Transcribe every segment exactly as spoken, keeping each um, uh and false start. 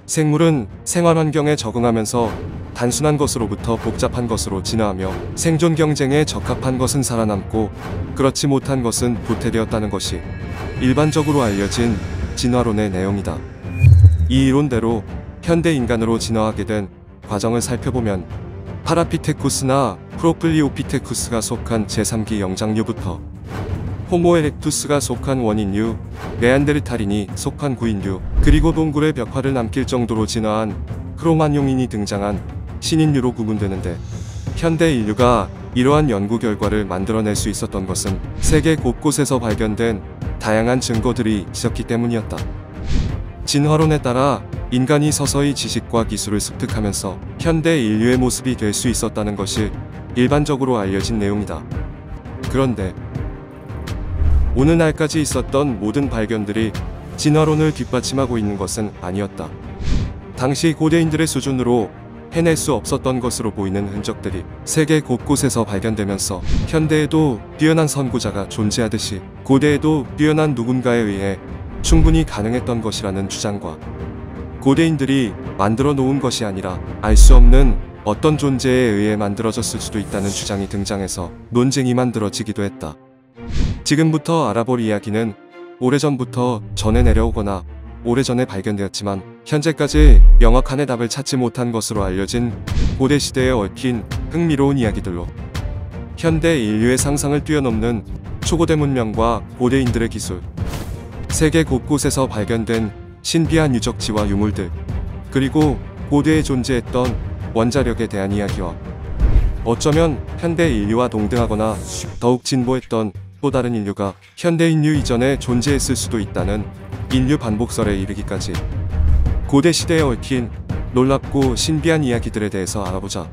생물은 생활 환경에 적응하면서 단순한 것으로부터 복잡한 것으로 진화하며 생존 경쟁에 적합한 것은 살아남고 그렇지 못한 것은 부패되었다는 것이 일반적으로 알려진 진화론의 내용이다. 이 이론대로 현대 인간으로 진화하게 된 과정을 살펴보면 파라피테쿠스나 프로플리오피테쿠스가 속한 제삼 기 영장류부터 호모 에렉투스가 속한 원인류, 네안데르탈인이 속한 구인류, 그리고 동굴의 벽화를 남길 정도로 진화한 크로마뇽인이 등장한 신인류로 구분되는데, 현대 인류가 이러한 연구 결과를 만들어낼 수 있었던 것은 세계 곳곳에서 발견된 다양한 증거들이 있었기 때문이었다. 진화론에 따라 인간이 서서히 지식과 기술을 습득하면서 현대 인류의 모습이 될 수 있었다는 것이 일반적으로 알려진 내용이다. 그런데 오늘날까지 있었던 모든 발견들이 진화론을 뒷받침하고 있는 것은 아니었다. 당시 고대인들의 수준으로 해낼 수 없었던 것으로 보이는 흔적들이 세계 곳곳에서 발견되면서 현대에도 뛰어난 선구자가 존재하듯이 고대에도 뛰어난 누군가에 의해 충분히 가능했던 것이라는 주장과 고대인들이 만들어 놓은 것이 아니라 알 수 없는 어떤 존재에 의해 만들어졌을 수도 있다는 주장이 등장해서 논쟁이 만들어지기도 했다. 지금부터 알아볼 이야기는 오래전부터 전해 내려오거나 오래전에 발견되었지만 현재까지 명확한 해답을 찾지 못한 것으로 알려진 고대시대에 얽힌 흥미로운 이야기들로 현대 인류의 상상을 뛰어넘는 초고대 문명과 고대인들의 기술, 세계 곳곳에서 발견된 신비한 유적지와 유물들, 그리고 고대에 존재했던 원자력에 대한 이야기와 어쩌면 현대 인류와 동등하거나 더욱 진보했던 또 다른 인류가 현대 인류 이전에 존재했을 수도 있다는 인류 반복설에 이르기까지 고대 시대에 얽힌 놀랍고 신비한 이야기들에 대해서 알아보자.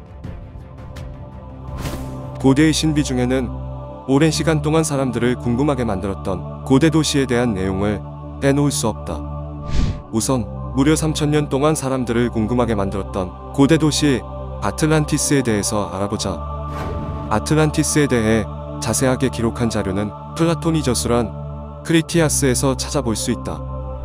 고대의 신비 중에는 오랜 시간 동안 사람들을 궁금하게 만들었던 고대 도시에 대한 내용을 빼놓을 수 없다. 우선 무려 삼천 년 동안 사람들을 궁금하게 만들었던 고대 도시 아틀란티스에 대해서 알아보자. 아틀란티스에 대해 자세하게 기록한 자료는 플라톤이 저술한 크리티아스에서 찾아볼 수 있다.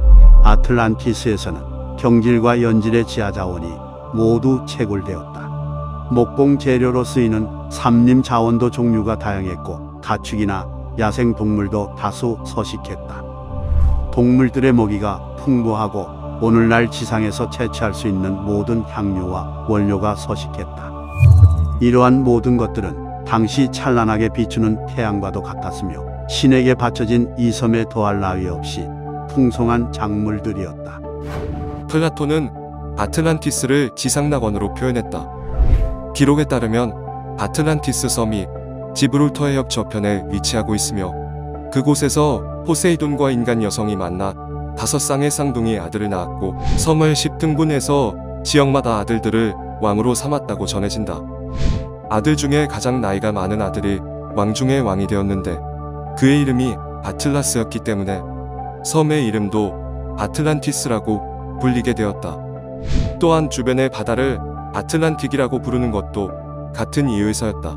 아틀란티스에서는 경질과 연질의 지하자원이 모두 채굴되었다. 목공 재료로 쓰이는 삼림 자원도 종류가 다양했고 가축이나 야생 동물도 다수 서식했다. 동물들의 먹이가 풍부하고 오늘날 지상에서 채취할 수 있는 모든 향료와 원료가 서식했다. 이러한 모든 것들은 당시 찬란하게 비추는 태양과도 같았으며 신에게 바쳐진 이 섬에 더할 나위 없이 풍성한 작물들이었다. 플라톤은 아틀란티스를 지상낙원으로 표현했다. 기록에 따르면 아틀란티스 섬이 지브롤터 해협 저편에 위치하고 있으며 그곳에서 포세이돈과 인간 여성이 만나 다섯 쌍의 쌍둥이 아들을 낳았고 섬을 십 등분해서 지역마다 아들들을 왕으로 삼았다고 전해진다. 아들 중에 가장 나이가 많은 아들이 왕 중의 왕이 되었는데 그의 이름이 아틀라스였기 때문에 섬의 이름도 아틀란티스라고 불리게 되었다. 또한 주변의 바다를 아틀란틱이라고 부르는 것도 같은 이유에서였다.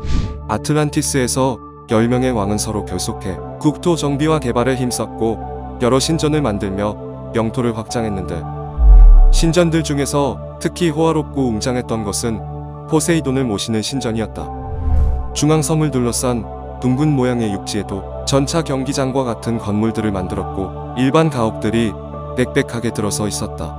아틀란티스에서 열 명의 왕은 서로 결속해 국토 정비와 개발에 힘썼고 여러 신전을 만들며 영토를 확장했는데 신전들 중에서 특히 호화롭고 웅장했던 것은 포세이돈을 모시는 신전이었다. 중앙섬을 둘러싼 둥근 모양의 육지에도 전차 경기장과 같은 건물들을 만들었고 일반 가옥들이 빽빽하게 들어서 있었다.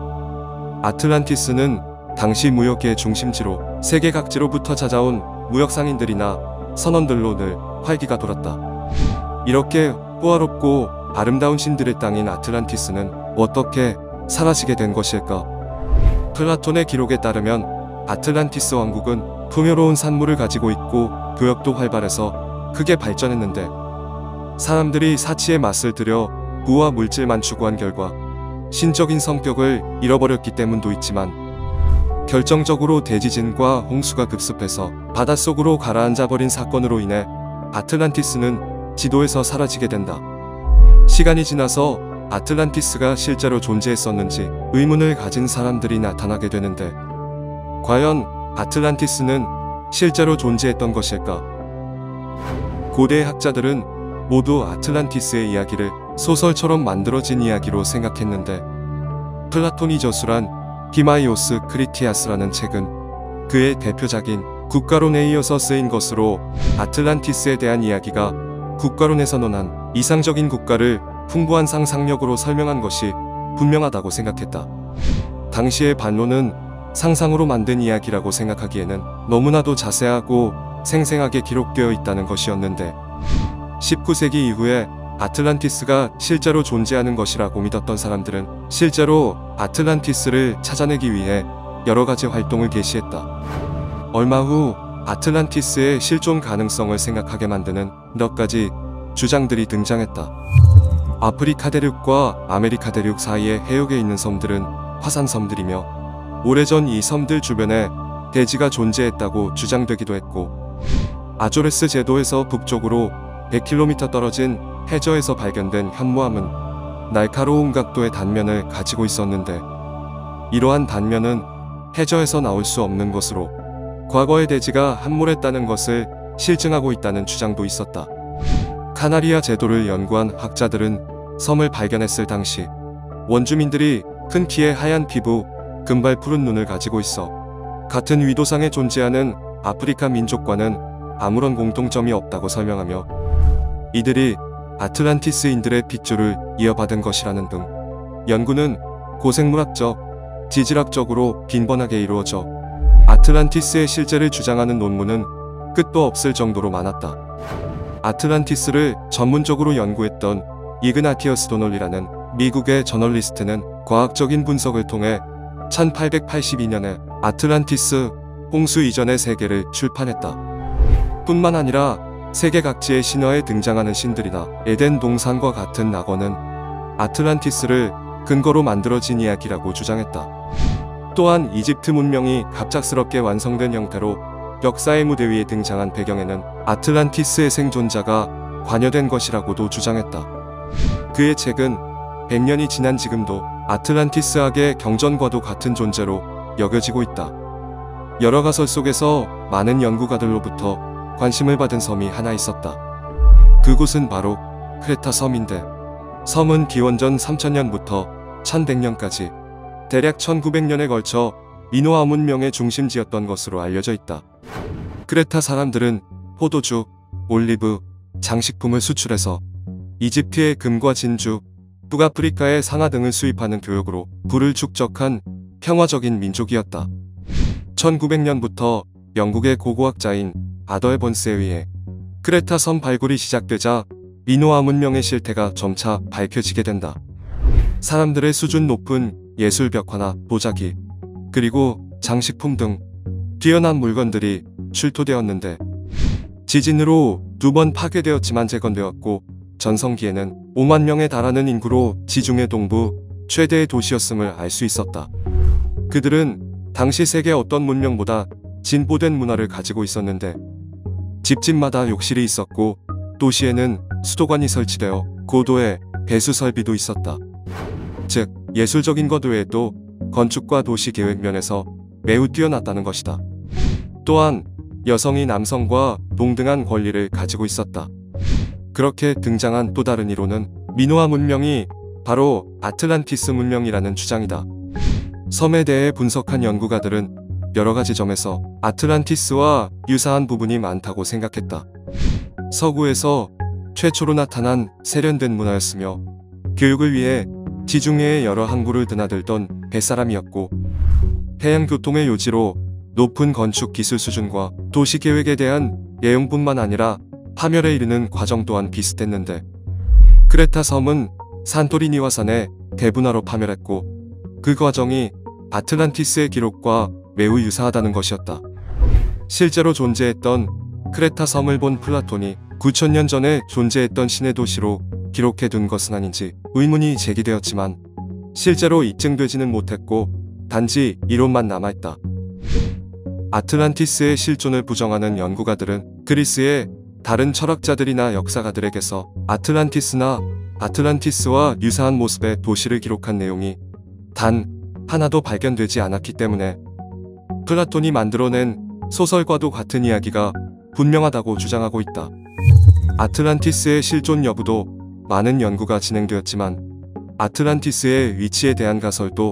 아틀란티스는 당시 무역의 중심지로 세계 각지로부터 찾아온 무역상인들이나 선원들로 늘 활기가 돌았다. 이렇게 호화롭고 아름다운 신들의 땅인 아틀란티스는 어떻게 사라지게 된 것일까? 플라톤의 기록에 따르면 아틀란티스 왕국은 풍요로운 산물을 가지고 있고 교역도 활발해서 크게 발전했는데 사람들이 사치의 맛을 들여 부와 물질만 추구한 결과 신적인 성격을 잃어버렸기 때문도 있지만 결정적으로 대지진과 홍수가 급습해서 바닷속으로 가라앉아버린 사건으로 인해 아틀란티스는 지도에서 사라지게 된다. 시간이 지나서 아틀란티스가 실제로 존재했었는지 의문을 가진 사람들이 나타나게 되는데 과연 아틀란티스는 실제로 존재했던 것일까? 고대 학자들은 모두 아틀란티스의 이야기를 소설처럼 만들어진 이야기로 생각했는데 플라톤이 저술한 히마이오스 크리티아스라는 책은 그의 대표작인 국가론에 이어서 쓰인 것으로 아틀란티스에 대한 이야기가 국가론에서 논한 이상적인 국가를 풍부한 상상력으로 설명한 것이 분명하다고 생각했다. 당시의 반론은 상상으로 만든 이야기라고 생각하기에는 너무나도 자세하고 생생하게 기록되어 있다는 것이었는데, 십구 세기 이후에 아틀란티스가 실제로 존재하는 것이라고 믿었던 사람들은 실제로 아틀란티스를 찾아내기 위해 여러 가지 활동을 개시했다. 얼마 후 아틀란티스의 실존 가능성을 생각하게 만드는 몇 가지 주장들이 등장했다. 아프리카 대륙과 아메리카 대륙 사이의 해역에 있는 섬들은 화산섬들이며 오래전 이 섬들 주변에 대지가 존재했다고 주장되기도 했고, 아조레스 제도에서 북쪽으로 백 킬로미터 떨어진 해저에서 발견된 현무암은 날카로운 각도의 단면을 가지고 있었는데, 이러한 단면은 해저에서 나올 수 없는 것으로 과거의 대지가 함몰했다는 것을 실증하고 있다는 주장도 있었다. 카나리아 제도를 연구한 학자들은 섬을 발견했을 당시 원주민들이 큰 키의 하얀 피부, 금발 푸른 눈을 가지고 있어 같은 위도상에 존재하는 아프리카 민족과는 아무런 공통점이 없다고 설명하며, 이들이 아틀란티스인들의 핏줄을 이어받은 것이라는 등 연구는 고생물학적, 지질학적으로 빈번하게 이루어져 아틀란티스의 실제를 주장하는 논문은 끝도 없을 정도로 많았다. 아틀란티스를 전문적으로 연구했던 이그나티어스 도널리라는 미국의 저널리스트는 과학적인 분석을 통해 천팔백팔십이 년에 아틀란티스 홍수 이전의 세계를 출판했다. 뿐만 아니라 세계 각지의 신화에 등장하는 신들이나 에덴 동산과 같은 낙원은 아틀란티스를 근거로 만들어진 이야기라고 주장했다. 또한 이집트 문명이 갑작스럽게 완성된 형태로 역사의 무대 위에 등장한 배경에는 아틀란티스의 생존자가 관여된 것이라고도 주장했다. 그의 책은 백 년이 지난 지금도 아틀란티스학의 경전과도 같은 존재로 여겨지고 있다. 여러 가설 속에서 많은 연구가들로부터 관심을 받은 섬이 하나 있었다. 그곳은 바로 크레타 섬인데, 섬은 기원전 삼천 년부터 천백 년까지 대략 천구백 년에 걸쳐 미노아 문명의 중심지였던 것으로 알려져 있다. 크레타 사람들은 포도주, 올리브, 장식품을 수출해서 이집트의 금과 진주, 북아프리카의 상아 등을 수입하는 교역으로 부를 축적한 평화적인 민족이었다. 천구백 년부터 영국의 고고학자인 아더 에번스에 의해 크레타 섬 발굴이 시작되자 미노아 문명의 실태가 점차 밝혀지게 된다. 사람들의 수준 높은 예술 벽화나 도자기, 그리고 장식품 등 뛰어난 물건들이 출토되었는데, 지진으로 두 번 파괴되었지만 재건되었고, 전성기에는 오만 명에 달하는 인구로 지중해 동부 최대의 도시였음을 알 수 있었다. 그들은 당시 세계 어떤 문명보다 진보된 문화를 가지고 있었는데, 집집마다 욕실이 있었고 도시에는 수도관이 설치되어 고도의 배수 설비도 있었다. 즉, 예술적인 것 외에도 건축과 도시 계획 면에서 매우 뛰어났다는 것이다. 또한 여성이 남성과 동등한 권리를 가지고 있었다. 그렇게 등장한 또 다른 이론은 미노아 문명이 바로 아틀란티스 문명이라는 주장이다. 섬에 대해 분석한 연구가들은 여러 가지 점에서 아틀란티스와 유사한 부분이 많다고 생각했다. 서구에서 최초로 나타난 세련된 문화였으며, 교육을 위해 지중해의 여러 항구를 드나들던 뱃사람이었고, 해양 교통의 요지로 높은 건축 기술 수준과 도시 계획에 대한 내용뿐만 아니라 파멸에 이르는 과정 또한 비슷했는데, 크레타 섬은 산토리니와 산에 대분화로 파멸했고, 그 과정이 아틀란티스의 기록과 매우 유사하다는 것이었다. 실제로 존재했던 크레타 섬을 본 플라톤이 구천 년 전에 존재했던 신의 도시로 기록해둔 것은 아닌지 의문이 제기되었지만 실제로 입증되지는 못했고 단지 이론만 남아있다. 아틀란티스의 실존을 부정하는 연구가들은 그리스의 다른 철학자들이나 역사가들에게서 아틀란티스나 아틀란티스와 유사한 모습의 도시를 기록한 내용이 단 하나도 발견되지 않았기 때문에 플라톤이 만들어낸 소설과도 같은 이야기가 분명하다고 주장하고 있다. 아틀란티스의 실존 여부도 많은 연구가 진행되었지만 아틀란티스의 위치에 대한 가설도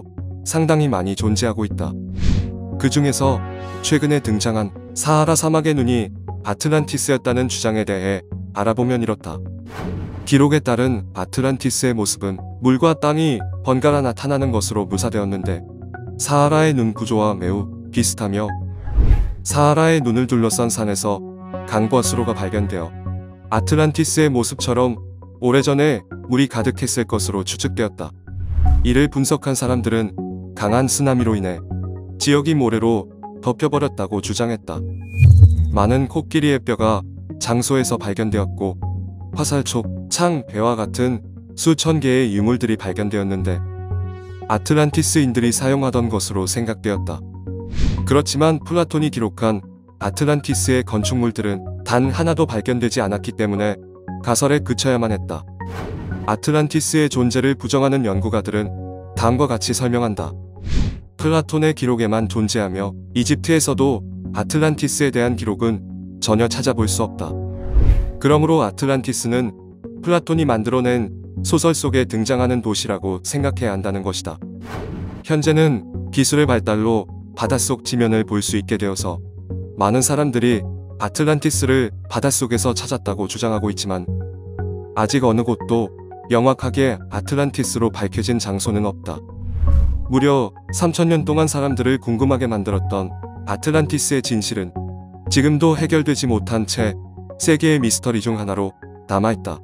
상당히 많이 존재하고 있다. 그 중에서 최근에 등장한 사하라 사막의 눈이 아틀란티스였다는 주장에 대해 알아보면 이렇다. 기록에 따른 아틀란티스의 모습은 물과 땅이 번갈아 나타나는 것으로 묘사되었는데 사하라의 눈 구조와 매우 비슷하며 사하라의 눈을 둘러싼 산에서 강과 수로가 발견되어 아틀란티스의 모습처럼 오래전에 물이 가득했을 것으로 추측되었다. 이를 분석한 사람들은 강한 쓰나미로 인해 지역이 모래로 덮여버렸다고 주장했다. 많은 코끼리의 뼈가 장소에서 발견되었고 화살촉, 창, 배와 같은 수천 개의 유물들이 발견되었는데 아틀란티스인들이 사용하던 것으로 생각되었다. 그렇지만 플라톤이 기록한 아틀란티스의 건축물들은 단 하나도 발견되지 않았기 때문에 가설에 그쳐야만 했다. 아틀란티스의 존재를 부정하는 연구가들은 다음과 같이 설명한다. 플라톤의 기록에만 존재하며 이집트에서도 아틀란티스에 대한 기록은 전혀 찾아볼 수 없다. 그러므로 아틀란티스는 플라톤이 만들어낸 소설 속에 등장하는 도시라고 생각해야 한다는 것이다. 현재는 기술의 발달로 바닷속 지면을 볼 수 있게 되어서 많은 사람들이 아틀란티스를 바닷속에서 찾았다고 주장하고 있지만 아직 어느 곳도 명확하게 아틀란티스로 밝혀진 장소는 없다. 무려 삼천 년 동안 사람들을 궁금하게 만들었던 아틀란티스의 진실은 지금도 해결되지 못한 채 세계의 미스터리 중 하나로 남아있다.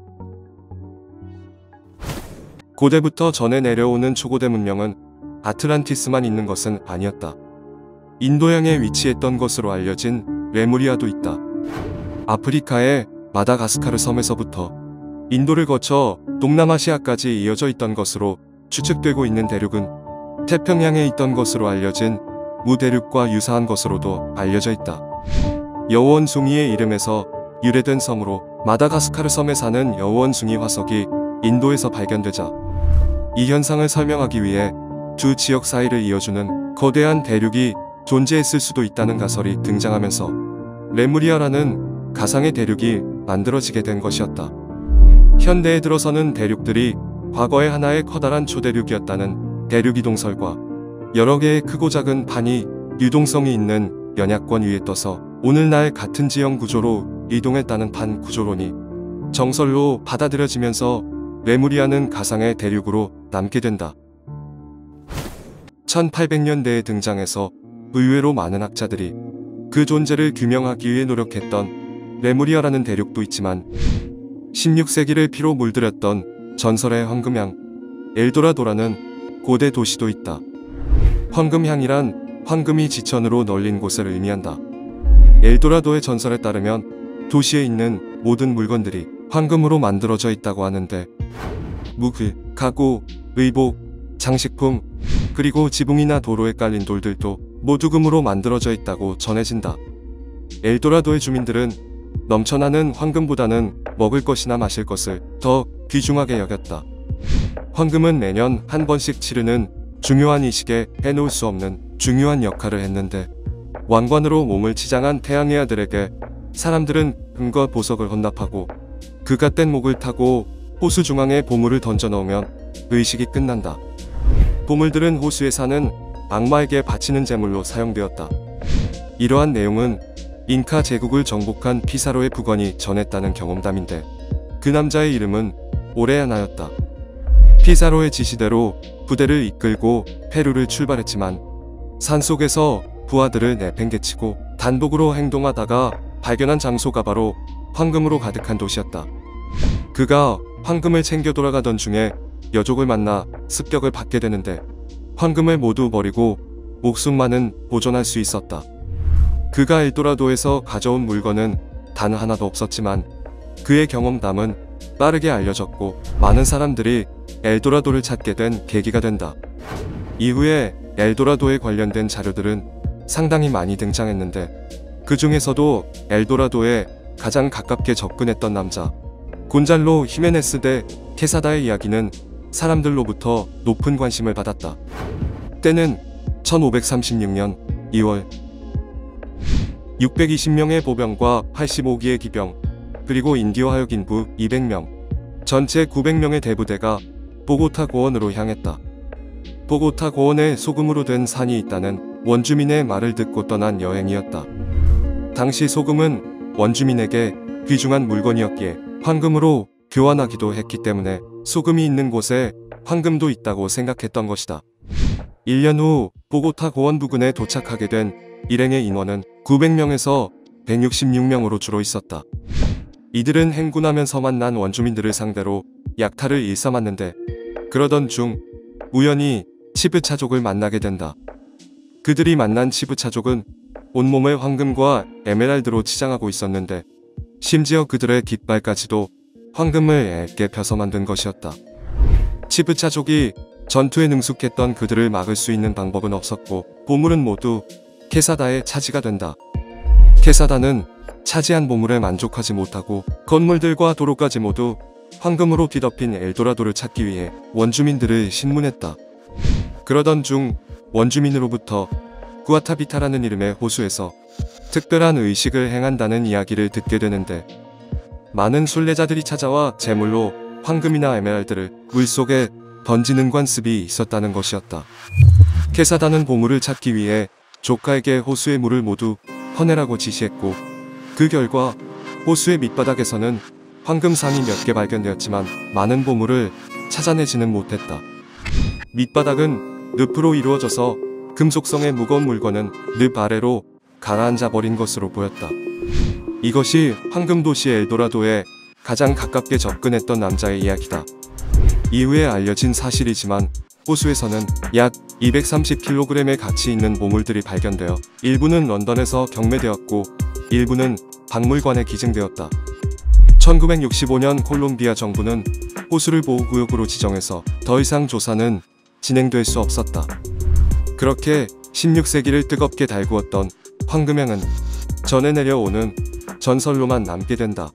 고대부터 전해 내려오는 초고대 문명은 아틀란티스만 있는 것은 아니었다. 인도양에 위치했던 것으로 알려진 레무리아도 있다. 아프리카의 마다가스카르 섬에서부터 인도를 거쳐 동남아시아까지 이어져 있던 것으로 추측되고 있는 대륙은 태평양에 있던 것으로 알려진 무대륙과 유사한 것으로도 알려져 있다. 여우원숭이의 이름에서 유래된 섬으로 마다가스카르 섬에 사는 여우원숭이 화석이 인도에서 발견되자 이 현상을 설명하기 위해 두 지역 사이를 이어주는 거대한 대륙이 존재했을 수도 있다는 가설이 등장하면서 레무리아라는 가상의 대륙이 만들어지게 된 것이었다. 현대에 들어서는 대륙들이 과거의 하나의 커다란 초대륙이었다는 대륙이동설과 여러 개의 크고 작은 판이 유동성이 있는 연약권 위에 떠서 오늘날 같은 지형 구조로 이동했다는 판 구조론이 정설로 받아들여지면서 레무리아는 가상의 대륙으로 남게 된다. 천팔백 년대에 등장해서 의외로 많은 학자들이 그 존재를 규명하기 위해 노력했던 레무리아라는 대륙도 있지만 십육 세기를 피로 물들였던 전설의 황금향, 엘도라도라는 고대 도시도 있다. 황금향이란 황금이 지천으로 널린 곳을 의미한다. 엘도라도의 전설에 따르면 도시에 있는 모든 물건들이 황금으로 만들어져 있다고 하는데 무기, 가구, 의복, 장식품, 그리고 지붕이나 도로에 깔린 돌들도 모두 금으로 만들어져 있다고 전해진다. 엘도라도의 주민들은 넘쳐나는 황금보다는 먹을 것이나 마실 것을 더 귀중하게 여겼다. 황금은 매년 한 번씩 치르는 중요한 이식에 해놓을 수 없는 중요한 역할을 했는데 왕관으로 몸을 치장한 태양의 아들에게 사람들은 금과 보석을 헌납하고 그가 뗀 목을 타고 호수 중앙에 보물을 던져 넣으면 의식이 끝난다. 보물들은 호수에 사는 악마에게 바치는 제물로 사용되었다. 이러한 내용은 잉카 제국을 정복한 피사로의 부관이 전했다는 경험담인데 그 남자의 이름은 오레아나였다. 피사로의 지시대로 부대를 이끌고 페루를 출발했지만 산속에서 부하들을 내팽개치고 단독으로 행동하다가 발견한 장소가 바로 황금으로 가득한 도시였다. 그가 황금을 챙겨 돌아가던 중에 여족을 만나 습격을 받게 되는데 황금을 모두 버리고 목숨만은 보존할 수 있었다. 그가 엘도라도에서 가져온 물건은 단 하나도 없었지만 그의 경험담은 빠르게 알려졌고 많은 사람들이 엘도라도를 찾게 된 계기가 된다. 이후에 엘도라도에 관련된 자료들은 상당히 많이 등장했는데 그 중에서도 엘도라도에 가장 가깝게 접근했던 남자 곤잘로 히메네스 데 케사다의 이야기는 사람들로부터 높은 관심을 받았다. 때는 천오백삼십육 년 이월 육백이십 명의 보병과 팔십오 기의 기병 그리고 인디오 하역 인부 이백 명 전체 구백 명의 대부대가 보고타 고원으로 향했다. 보고타 고원에 소금으로 된 산이 있다는 원주민의 말을 듣고 떠난 여행이었다. 당시 소금은 원주민에게 귀중한 물건이었기에 황금으로 교환하기도 했기 때문에 소금이 있는 곳에 황금도 있다고 생각했던 것이다. 일 년 후 보고타 고원 부근에 도착하게 된 일행의 인원은 구백 명에서 백육십육 명으로 주로 있었다. 이들은 행군하면서 만난 원주민들을 상대로 약탈을 일삼았는데 그러던 중 우연히 치브차족을 만나게 된다. 그들이 만난 치브차족은 온몸을 황금과 에메랄드로 치장하고 있었는데 심지어 그들의 깃발까지도 황금을 얇게 펴서 만든 것이었다. 치브차족이 전투에 능숙했던 그들을 막을 수 있는 방법은 없었고 보물은 모두 케사다의 차지가 된다. 케사다는 차지한 보물에 만족하지 못하고 건물들과 도로까지 모두 황금으로 뒤덮인 엘도라도를 찾기 위해 원주민들을 신문했다. 그러던 중 원주민으로부터 구아타비타라는 이름의 호수에서 특별한 의식을 행한다는 이야기를 듣게 되는데 많은 순례자들이 찾아와 제물로 황금이나 에메랄드를 물속에 던지는 관습이 있었다는 것이었다. 케사다는 보물을 찾기 위해 조카에게 호수의 물을 모두 퍼내라고 지시했고 그 결과 호수의 밑바닥에서는 황금상이 몇 개 발견되었지만 많은 보물을 찾아내지는 못했다. 밑바닥은 늪으로 이루어져서 금속성의 무거운 물건은 늪 아래로 가라앉아 버린 것으로 보였다. 이것이 황금도시 엘도라도에 가장 가깝게 접근했던 남자의 이야기다. 이후에 알려진 사실이지만 호수에서는 약 이백삼십 킬로그램의 가치 있는 보물들이 발견되어 일부는 런던에서 경매되었고 일부는 박물관에 기증되었다. 천구백육십오 년 콜롬비아 정부는 호수를 보호구역으로 지정해서 더 이상 조사는 진행될 수 없었다. 그렇게 십육 세기를 뜨겁게 달구었던 황금향은 전해 내려오는 전설로만 남게 된다.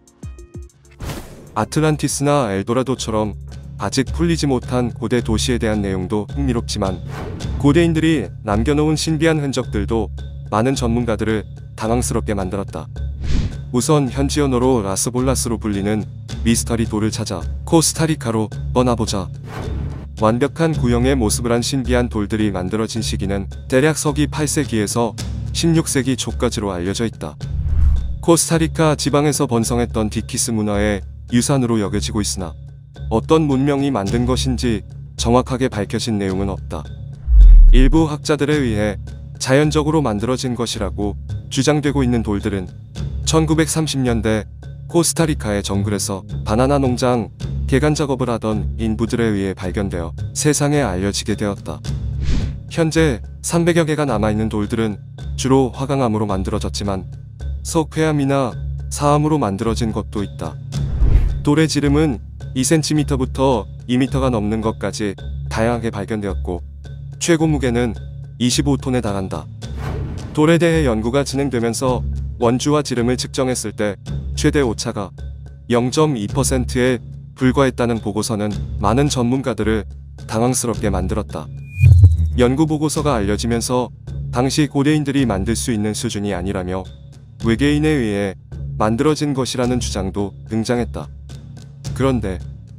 아틀란티스나 엘도라도처럼 아직 풀리지 못한 고대 도시에 대한 내용도 흥미롭지만 고대인들이 남겨놓은 신비한 흔적들도 많은 전문가들을 당황스럽게 만들었다. 우선 현지 언어로 라스볼라스로 불리는 미스터리 돌을 찾아 코스타리카로 떠나보자. 완벽한 구형의 모습을 한 신비한 돌들이 만들어진 시기는 대략 서기 팔 세기에서 십육 세기 초까지로 알려져 있다. 코스타리카 지방에서 번성했던 디키스 문화의 유산으로 여겨지고 있으나 어떤 문명이 만든 것인지 정확하게 밝혀진 내용은 없다. 일부 학자들에 의해 자연적으로 만들어진 것이라고 주장되고 있는 돌들은 천구백삼십 년대 코스타리카의 정글에서 바나나 농장 개간 작업을 하던 인부들에 의해 발견되어 세상에 알려지게 되었다. 현재 삼백여 개가 남아있는 돌들은 주로 화강암으로 만들어졌지만 석회암이나 사암으로 만들어진 것도 있다. 돌의 지름은 이 센티미터부터 이 미터가 넘는 것까지 다양하게 발견되었고 최고 무게는 이십오 톤에 달한다. 돌에 대해 연구가 진행되면서 원주와 지름을 측정했을 때 최대 오차가 영 점 이 퍼센트에 불과했다는 보고서는 많은 전문가들을 당황스럽게 만들었다. 연구 보고서가 알려지면서 당시 고대인들이 만들 수 있는 수준이 아니라며 외계인에 의해 만들어진 것이라는 주장도 등장했다. 그런데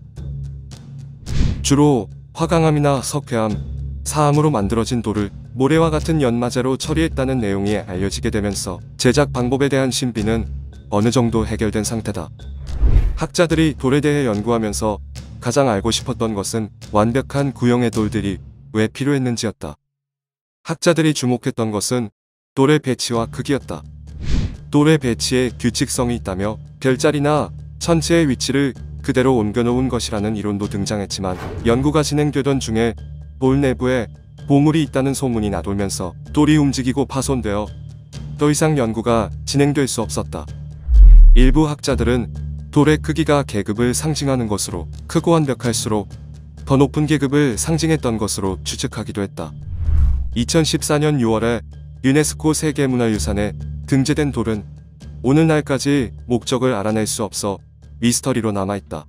주로 화강암이나 석회암, 사암으로 만들어진 돌을 모래와 같은 연마제로 처리했다는 내용이 알려지게 되면서 제작 방법에 대한 신비는 어느 정도 해결된 상태다. 학자들이 돌에 대해 연구하면서 가장 알고 싶었던 것은 완벽한 구형의 돌들이 왜 필요했는지였다. 학자들이 주목했던 것은 돌의 배치와 크기였다. 돌의 배치에 규칙성이 있다며 별자리나 천체의 위치를 그대로 옮겨놓은 것이라는 이론도 등장했지만 연구가 진행되던 중에 돌 내부에 보물이 있다는 소문이 나돌면서 돌이 움직이고 파손되어 더 이상 연구가 진행될 수 없었다. 일부 학자들은 돌의 크기가 계급을 상징하는 것으로 크고 완벽할수록 더 높은 계급을 상징했던 것으로 추측하기도 했다. 이천십사 년 유월에 유네스코 세계문화유산에 등재된 돌은 오늘날까지 목적을 알아낼 수 없어 미스터리로 남아있다.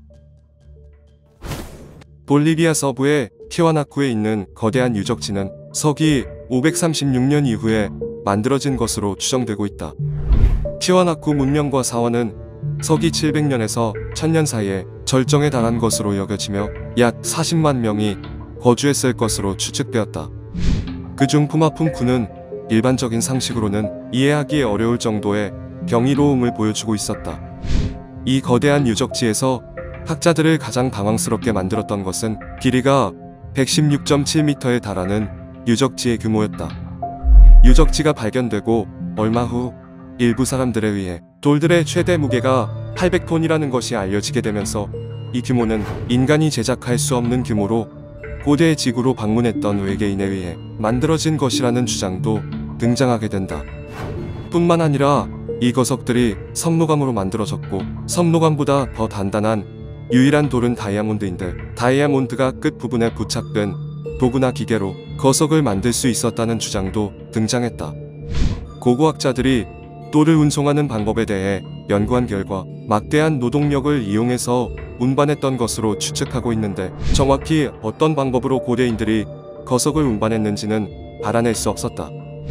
볼리비아 서부의 티와나쿠에 있는 거대한 유적지는 서기 오백삼십육 년 이후에 만들어진 것으로 추정되고 있다. 티와나쿠 문명과 사원은 서기 칠백 년에서 천 년 사이에 절정에 달한 것으로 여겨지며 약 사십만 명이 거주했을 것으로 추측되었다. 그중 푸마푼쿠는 일반적인 상식으로는 이해하기 어려울 정도의 경이로움을 보여주고 있었다. 이 거대한 유적지에서 학자들을 가장 당황스럽게 만들었던 것은 길이가 백십육 점 칠 미터에 달하는 유적지의 규모였다. 유적지가 발견되고 얼마 후 일부 사람들에 의해 돌들의 최대 무게가 팔백 톤이라는 것이 알려지게 되면서 이 규모는 인간이 제작할 수 없는 규모로 고대 지구로 방문했던 외계인에 의해 만들어진 것이라는 주장도 등장하게 된다. 뿐만 아니라 이 거석들이 석노감으로 만들어졌고 석노감보다 더 단단한 유일한 돌은 다이아몬드인데 다이아몬드가 끝부분에 부착된 도구나 기계로 거석을 만들 수 있었다는 주장도 등장했다. 고고학자들이 돌을 운송하는 방법에 대해 연구한 결과 막대한 노동력을 이용해서 운반했던 것으로 추측하고 있는데 정확히 어떤 방법으로 고대인들이 거석을 운반했는지는 알아낼 수 없었다.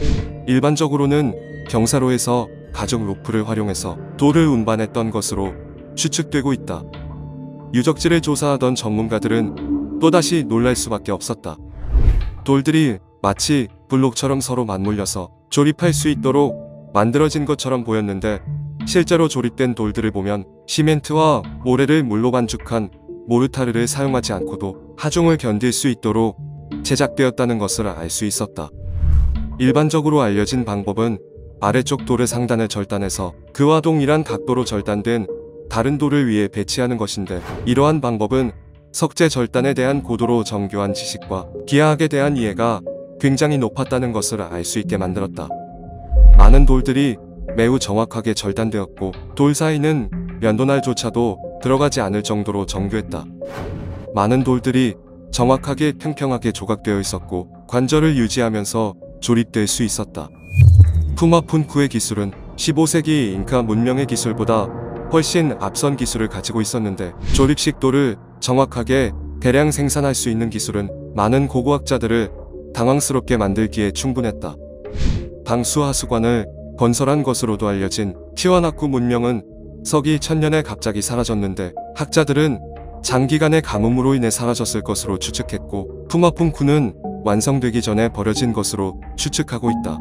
일반적으로는 경사로에서 가죽 로프를 활용해서 돌을 운반했던 것으로 추측되고 있다. 유적지를 조사하던 전문가들은 또다시 놀랄 수밖에 없었다. 돌들이 마치 블록처럼 서로 맞물려서 조립할 수 있도록 만들어진 것처럼 보였는데 실제로 조립된 돌들을 보면 시멘트와 모래를 물로 반죽한 모르타르를 사용하지 않고도 하중을 견딜 수 있도록 제작되었다는 것을 알 수 있었다. 일반적으로 알려진 방법은 아래쪽 돌의 상단을 절단해서 그와 동일한 각도로 절단된 다른 돌을 위에 배치하는 것인데 이러한 방법은 석재 절단에 대한 고도로 정교한 지식과 기하학에 대한 이해가 굉장히 높았다는 것을 알 수 있게 만들었다. 많은 돌들이 매우 정확하게 절단되었고 돌 사이는 면도날조차도 들어가지 않을 정도로 정교했다. 많은 돌들이 정확하게 평평하게 조각되어 있었고 관절을 유지하면서 조립될 수 있었다. 푸마푼쿠의 기술은 십오 세기 잉카 문명의 기술보다 훨씬 앞선 기술을 가지고 있었는데 조립식 돌을 정확하게 대량 생산할 수 있는 기술은 많은 고고학자들을 당황스럽게 만들기에 충분했다. 방수하수관을 건설한 것으로도 알려진 티와나쿠 문명은 서기 천년에 갑자기 사라졌는데 학자들은 장기간의 가뭄으로 인해 사라졌을 것으로 추측했고 푸마푼쿠는 완성되기 전에 버려진 것으로 추측하고 있다.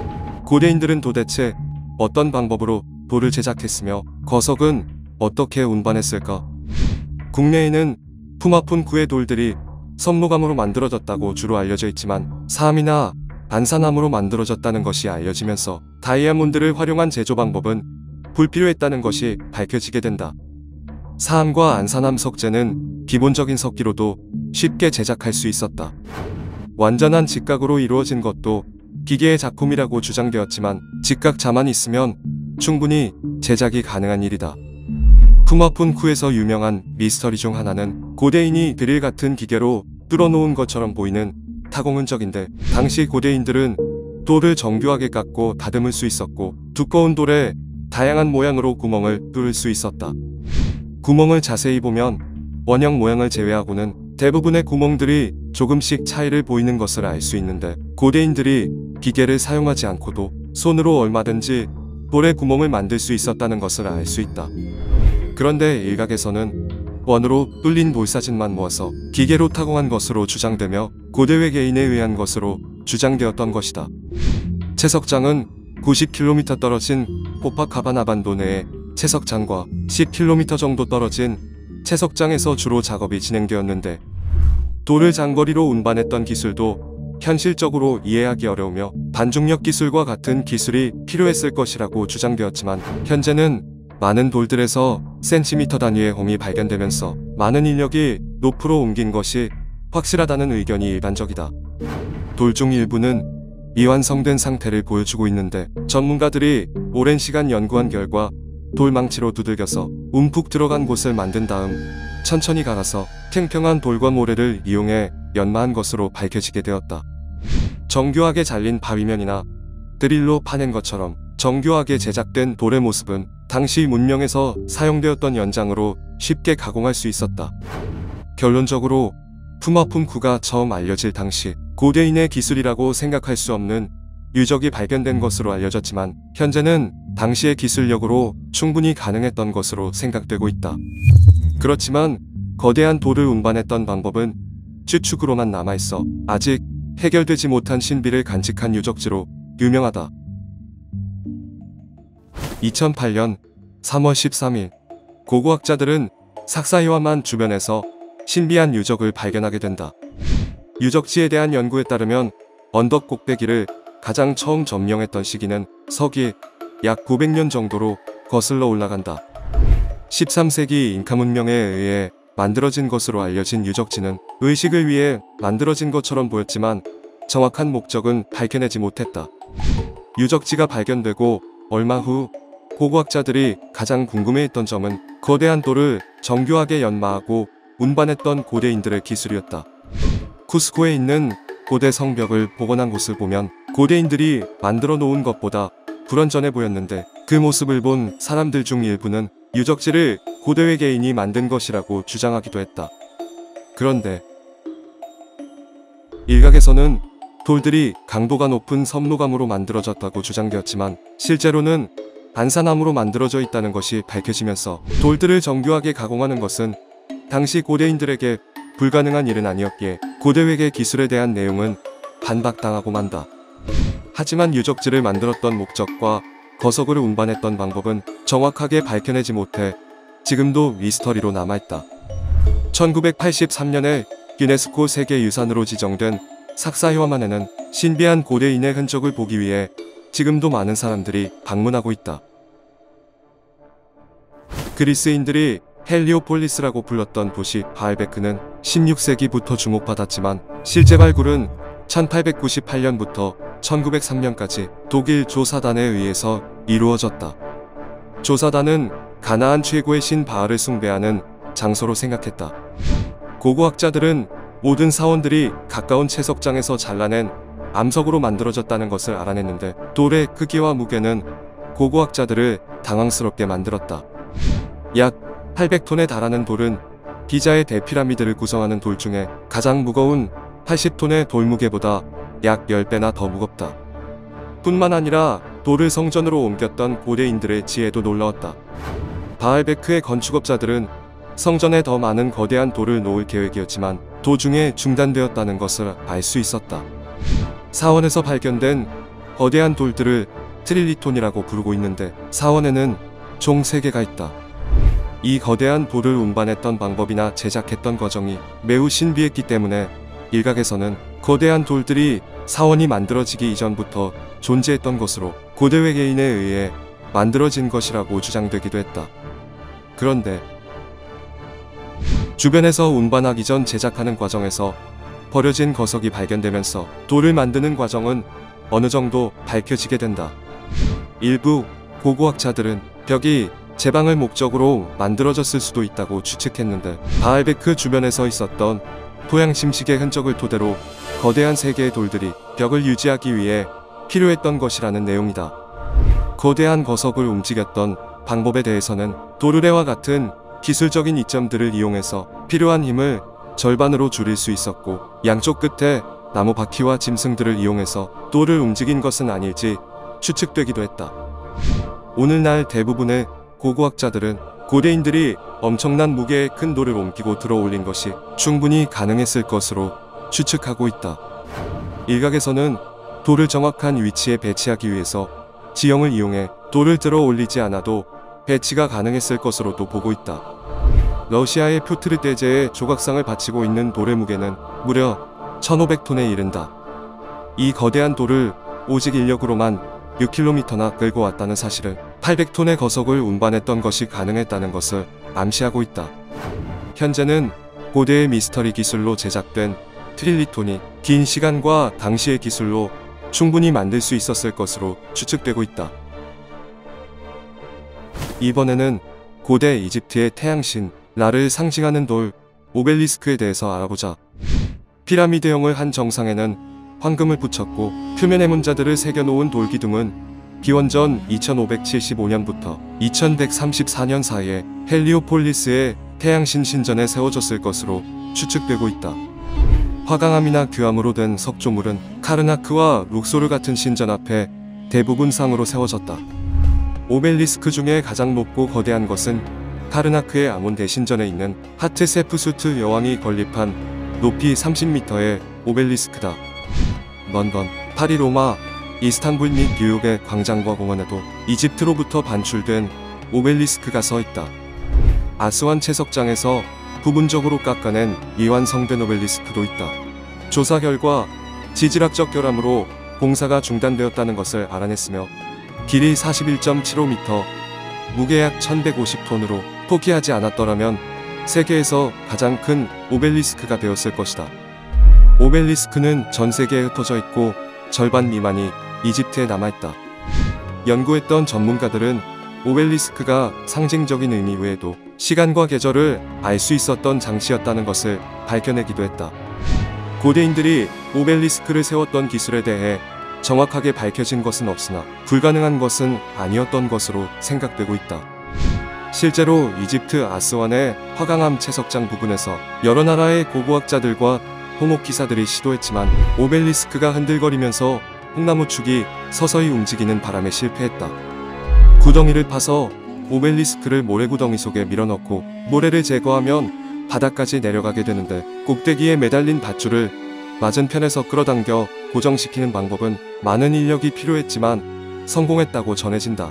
고대인들은 도대체 어떤 방법으로 돌을 제작했으며 거석은 어떻게 운반했을까? 국내에는 푸마푼쿠의 돌들이 석노감으로 만들어졌다고 주로 알려져 있지만 사암이나 안산암으로 만들어졌다는 것이 알려지면서 다이아몬드를 활용한 제조 방법은 불필요했다는 것이 밝혀지게 된다. 사암과 안산암 석재는 기본적인 석기로도 쉽게 제작할 수 있었다. 완전한 직각으로 이루어진 것도 기계의 작품이라고 주장되었지만 직각자만 있으면 충분히 제작이 가능한 일이다. 푸마푼쿠에서 유명한 미스터리 중 하나는 고대인이 드릴 같은 기계로 뚫어놓은 것처럼 보이는 타공 흔적인데 당시 고대인들은 돌을 정교하게 깎고 다듬을 수 있었고 두꺼운 돌에 다양한 모양으로 구멍을 뚫을 수 있었다. 구멍을 자세히 보면 원형 모양을 제외하고는 대부분의 구멍들이 조금씩 차이를 보이는 것을 알 수 있는데 고대인들이 기계를 사용하지 않고도 손으로 얼마든지 돌에 구멍을 만들 수 있었다는 것을 알 수 있다. 그런데 일각에서는 원으로 뚫린 돌사진만 모아서 기계로 타공한 것으로 주장되며 고대 외계인에 의한 것으로 주장되었던 것이다. 채석장은 구십 킬로미터 떨어진 코파카바나반도 내의 채석장과 십 킬로미터 정도 떨어진 채석장에서 주로 작업이 진행되었는데 돌을 장거리로 운반했던 기술도 현실적으로 이해하기 어려우며 반중력 기술과 같은 기술이 필요했을 것이라고 주장되었지만 현재는 많은 돌들에서 센티미터 단위의 홈이 발견되면서 많은 인력이 높으로 옮긴 것이 확실하다는 의견이 일반적이다. 돌 중 일부는 미완성된 상태를 보여주고 있는데 전문가들이 오랜 시간 연구한 결과 돌망치로 두들겨서 움푹 들어간 곳을 만든 다음 천천히 갈아서 탱평한 돌과 모래를 이용해 연마한 것으로 밝혀지게 되었다. 정교하게 잘린 바위면이나 드릴로 파낸 것처럼 정교하게 제작된 돌의 모습은 당시 문명에서 사용되었던 연장으로 쉽게 가공할 수 있었다. 결론적으로 푸마푼쿠가 처음 알려질 당시 고대인의 기술이라고 생각할 수 없는 유적이 발견된 것으로 알려졌지만 현재는 당시의 기술력으로 충분히 가능했던 것으로 생각되고 있다. 그렇지만 거대한 돌을 운반했던 방법은 추측으로만 남아있어 아직 해결되지 못한 신비를 간직한 유적지로 유명하다. 이천팔 년 삼월 십삼일 고고학자들은 삭사히와만 주변에서 신비한 유적을 발견하게 된다. 유적지에 대한 연구에 따르면 언덕 꼭대기를 가장 처음 점령했던 시기는 서기 약 구백 년 정도로 거슬러 올라간다. 십삼 세기 잉카 문명에 의해 만들어진 것으로 알려진 유적지는 의식을 위해 만들어진 것처럼 보였지만 정확한 목적은 밝혀내지 못했다. 유적지가 발견되고 얼마 후 고고학자들이 가장 궁금해했던 점은 거대한 돌을 정교하게 연마하고 운반했던 고대인들의 기술이었다. 쿠스코에 있는 고대 성벽을 복원한 곳을 보면 고대인들이 만들어 놓은 것보다 불완전해 보였는데 그 모습을 본 사람들 중 일부는 유적지를 고대 외계인이 만든 것이라고 주장하기도 했다. 그런데 일각에서는 돌들이 강도가 높은 섬노감으로 만들어졌다고 주장되었지만 실제로는 반사나무로 만들어져 있다는 것이 밝혀지면서 돌들을 정교하게 가공하는 것은 당시 고대인들에게 불가능한 일은 아니었기에 고대 외계 기술에 대한 내용은 반박당하고 만다. 하지만 유적지를 만들었던 목적과 거석을 운반했던 방법은 정확하게 밝혀내지 못해 지금도 미스터리로 남아있다. 천구백팔십삼 년에 유네스코 세계유산으로 지정된 삭사히와만에는 신비한 고대인의 흔적을 보기 위해 지금도 많은 사람들이 방문하고 있다. 그리스인들이 헬리오폴리스라고 불렀던 도시 바알베크는 십육 세기부터 주목받았지만 실제 발굴은 천팔백구십팔 년부터 천구백삼 년까지 독일 조사단에 의해서 이루어졌다. 조사단은 가나안 최고의 신 바알을 숭배하는 장소로 생각했다. 고고학자들은 모든 사원들이 가까운 채석장에서 잘라낸 암석으로 만들어졌다는 것을 알아냈는데 돌의 크기와 무게는 고고학자들을 당황스럽게 만들었다. 약 팔백 톤에 달하는 돌은 기자의 대피라미드를 구성하는 돌 중에 가장 무거운 팔십 톤의 돌 무게보다 약 십 배나 더 무겁다. 뿐만 아니라 돌을 성전으로 옮겼던 고대인들의 지혜도 놀라웠다. 바알베크의 건축업자들은 성전에 더 많은 거대한 돌을 놓을 계획이었지만 도중에 중단되었다는 것을 알 수 있었다. 사원에서 발견된 거대한 돌들을 트릴리톤이라고 부르고 있는데 사원에는 총 세 개가 있다. 이 거대한 돌을 운반했던 방법이나 제작했던 과정이 매우 신비했기 때문에 일각에서는 거대한 돌들이 사원이 만들어지기 이전부터 존재했던 것으로 고대 외계인에 의해 만들어진 것이라고 주장되기도 했다. 그런데 주변에서 운반하기 전 제작하는 과정에서 버려진 거석이 발견되면서 돌을 만드는 과정은 어느 정도 밝혀지게 된다. 일부 고고학자들은 벽이 제방을 목적으로 만들어졌을 수도 있다고 추측했는데 바알베크 주변에서 있었던 토양심식의 흔적을 토대로 거대한 세 개의 돌들이 벽을 유지하기 위해 필요했던 것이라는 내용이다. 거대한 거석을 움직였던 방법에 대해서는 도르래와 같은 기술적인 이점들을 이용해서 필요한 힘을 절반으로 줄일 수 있었고 양쪽 끝에 나무 바퀴와 짐승들을 이용해서 돌을 움직인 것은 아닐지 추측되기도 했다. 오늘날 대부분의 고고학자들은 고대인들이 엄청난 무게의 큰 돌을 옮기고 들어 올린 것이 충분히 가능했을 것으로 추측하고 있다. 일각에서는 돌을 정확한 위치에 배치하기 위해서 지형을 이용해 돌을 들어 올리지 않아도 배치가 가능했을 것으로도 보고 있다. 러시아의 표트르 대제에 조각상을 바치고 있는 돌의 무게는 무려 천오백 톤에 이른다. 이 거대한 돌을 오직 인력으로만 육 킬로미터나 끌고 왔다는 사실은 팔백 톤의 거석을 운반했던 것이 가능했다는 것을 암시하고 있다. 현재는 고대의 미스터리 기술로 제작된 트릴리톤이 긴 시간과 당시의 기술로 충분히 만들 수 있었을 것으로 추측되고 있다. 이번에는 고대 이집트의 태양신 라를 상징하는 돌 오벨리스크에 대해서 알아보자. 피라미드형을 한 정상에는 황금을 붙였고 표면에 문자들을 새겨놓은 돌기둥은 기원전 이천오백칠십오 년부터 이천백삼십사 년 사이에 헬리오폴리스의 태양신 신전에 세워졌을 것으로 추측되고 있다. 화강암이나 규암으로 된 석조물은 카르나크와 룩소르 같은 신전 앞에 대부분 상으로 세워졌다. 오벨리스크 중에 가장 높고 거대한 것은 카르나크의 아몬 대신전에 있는 하트세프수트 여왕이 건립한 높이 삼십 미터의 오벨리스크다. 런던, 파리, 로마, 이스탄불 및 뉴욕의 광장과 공원에도 이집트로부터 반출된 오벨리스크가 서 있다. 아스완 채석장에서 부분적으로 깎아낸 이완성된 오벨리스크도 있다. 조사 결과 지질학적 결함으로 공사가 중단되었다는 것을 알아냈으며 길이 사십일 점 칠오 미터, 무게 약 천백오십 톤으로 포기하지 않았더라면 세계에서 가장 큰 오벨리스크가 되었을 것이다. 오벨리스크는 전 세계에 흩어져 있고 절반 미만이 이집트에 남아있다. 연구했던 전문가들은 오벨리스크가 상징적인 의미 외에도 시간과 계절을 알 수 있었던 장치였다는 것을 밝혀내기도 했다. 고대인들이 오벨리스크를 세웠던 기술에 대해 정확하게 밝혀진 것은 없으나 불가능한 것은 아니었던 것으로 생각되고 있다. 실제로 이집트 아스완의 화강암 채석장 부근에서 여러 나라의 고고학자들과 홍옥기사들이 시도했지만 오벨리스크가 흔들거리면서 콩나무축이 서서히 움직이는 바람에 실패했다. 구덩이를 파서 오벨리스크를 모래구덩이 속에 밀어넣고 모래를 제거하면 바닥까지 내려가게 되는데 꼭대기에 매달린 밧줄을 맞은편에서 끌어당겨 고정시키는 방법은 많은 인력이 필요했지만 성공했다고 전해진다.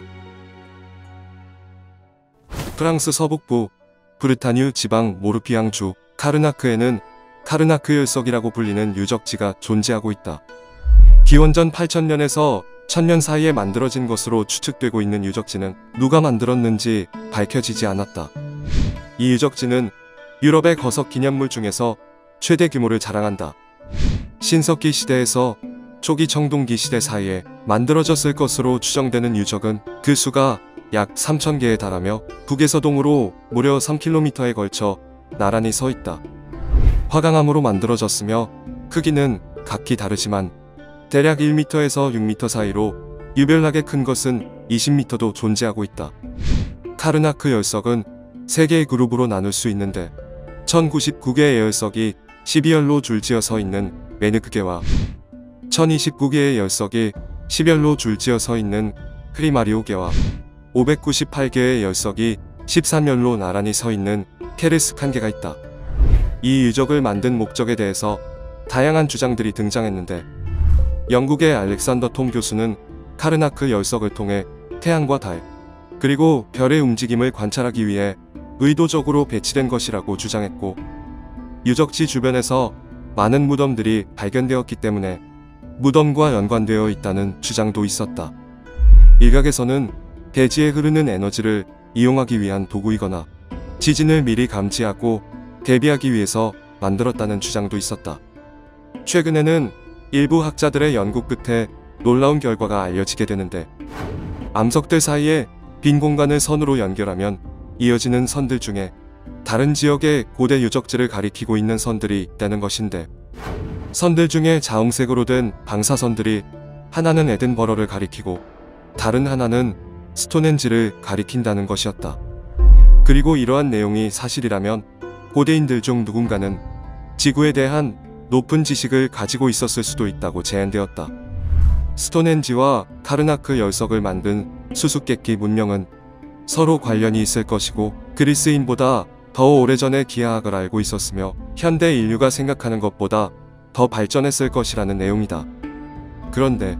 프랑스 서북부 브르타뉴 지방 모르피앙주 카르나크에는 카르나크 열석이라고 불리는 유적지가 존재하고 있다. 기원전 팔천 년에서 천 년 사이에 만들어진 것으로 추측되고 있는 유적지는 누가 만들었는지 밝혀지지 않았다. 이 유적지는 유럽의 거석 기념물 중에서 최대 규모를 자랑한다. 신석기 시대에서 초기 청동기 시대 사이에 만들어졌을 것으로 추정되는 유적은 그 수가 약 삼천 개에 달하며 북에서 동으로 무려 삼 킬로미터에 걸쳐 나란히 서 있다. 화강암으로 만들어졌으며 크기는 각기 다르지만 대략 일 미터에서 육 미터 사이로 유별나게 큰 것은 이십 미터도 존재하고 있다. 카르나크 열석은 세 개의 그룹으로 나눌 수 있는데 천구십구 개의 열석이 십이 열로 줄지어 서 있는 메느크계와 천이십구 개의 열석이 십 열로 줄지어 서 있는 크리마리오계와 오백구십팔 개의 열석이 십삼 열로 나란히 서 있는 케르스칸계가 있다. 이 유적을 만든 목적에 대해서 다양한 주장들이 등장했는데 영국의 알렉산더 톰 교수는 카르나크 열석을 통해 태양과 달, 그리고 별의 움직임을 관찰하기 위해 의도적으로 배치된 것이라고 주장했고 유적지 주변에서 많은 무덤들이 발견되었기 때문에 무덤과 연관되어 있다는 주장도 있었다. 일각에서는 대지에 흐르는 에너지를 이용하기 위한 도구이거나 지진을 미리 감지하고 대비하기 위해서 만들었다는 주장도 있었다. 최근에는 일부 학자들의 연구 끝에 놀라운 결과가 알려지게 되는데 암석들 사이에 빈 공간을 선으로 연결하면 이어지는 선들 중에 다른 지역의 고대 유적지를 가리키고 있는 선들이 있다는 것인데 선들 중에 자홍색으로 된 방사선들이 하나는 에든버러를 가리키고 다른 하나는 스톤헨지를 가리킨다는 것이었다. 그리고 이러한 내용이 사실이라면 고대인들 중 누군가는 지구에 대한 높은 지식을 가지고 있었을 수도 있다고 제안되었다. 스톤헨지와 카르나크 열석을 만든 수수께끼 문명은 서로 관련이 있을 것이고 그리스인보다 더 오래전에 기하학을 알고 있었으며 현대 인류가 생각하는 것보다 더 발전했을 것이라는 내용이다. 그런데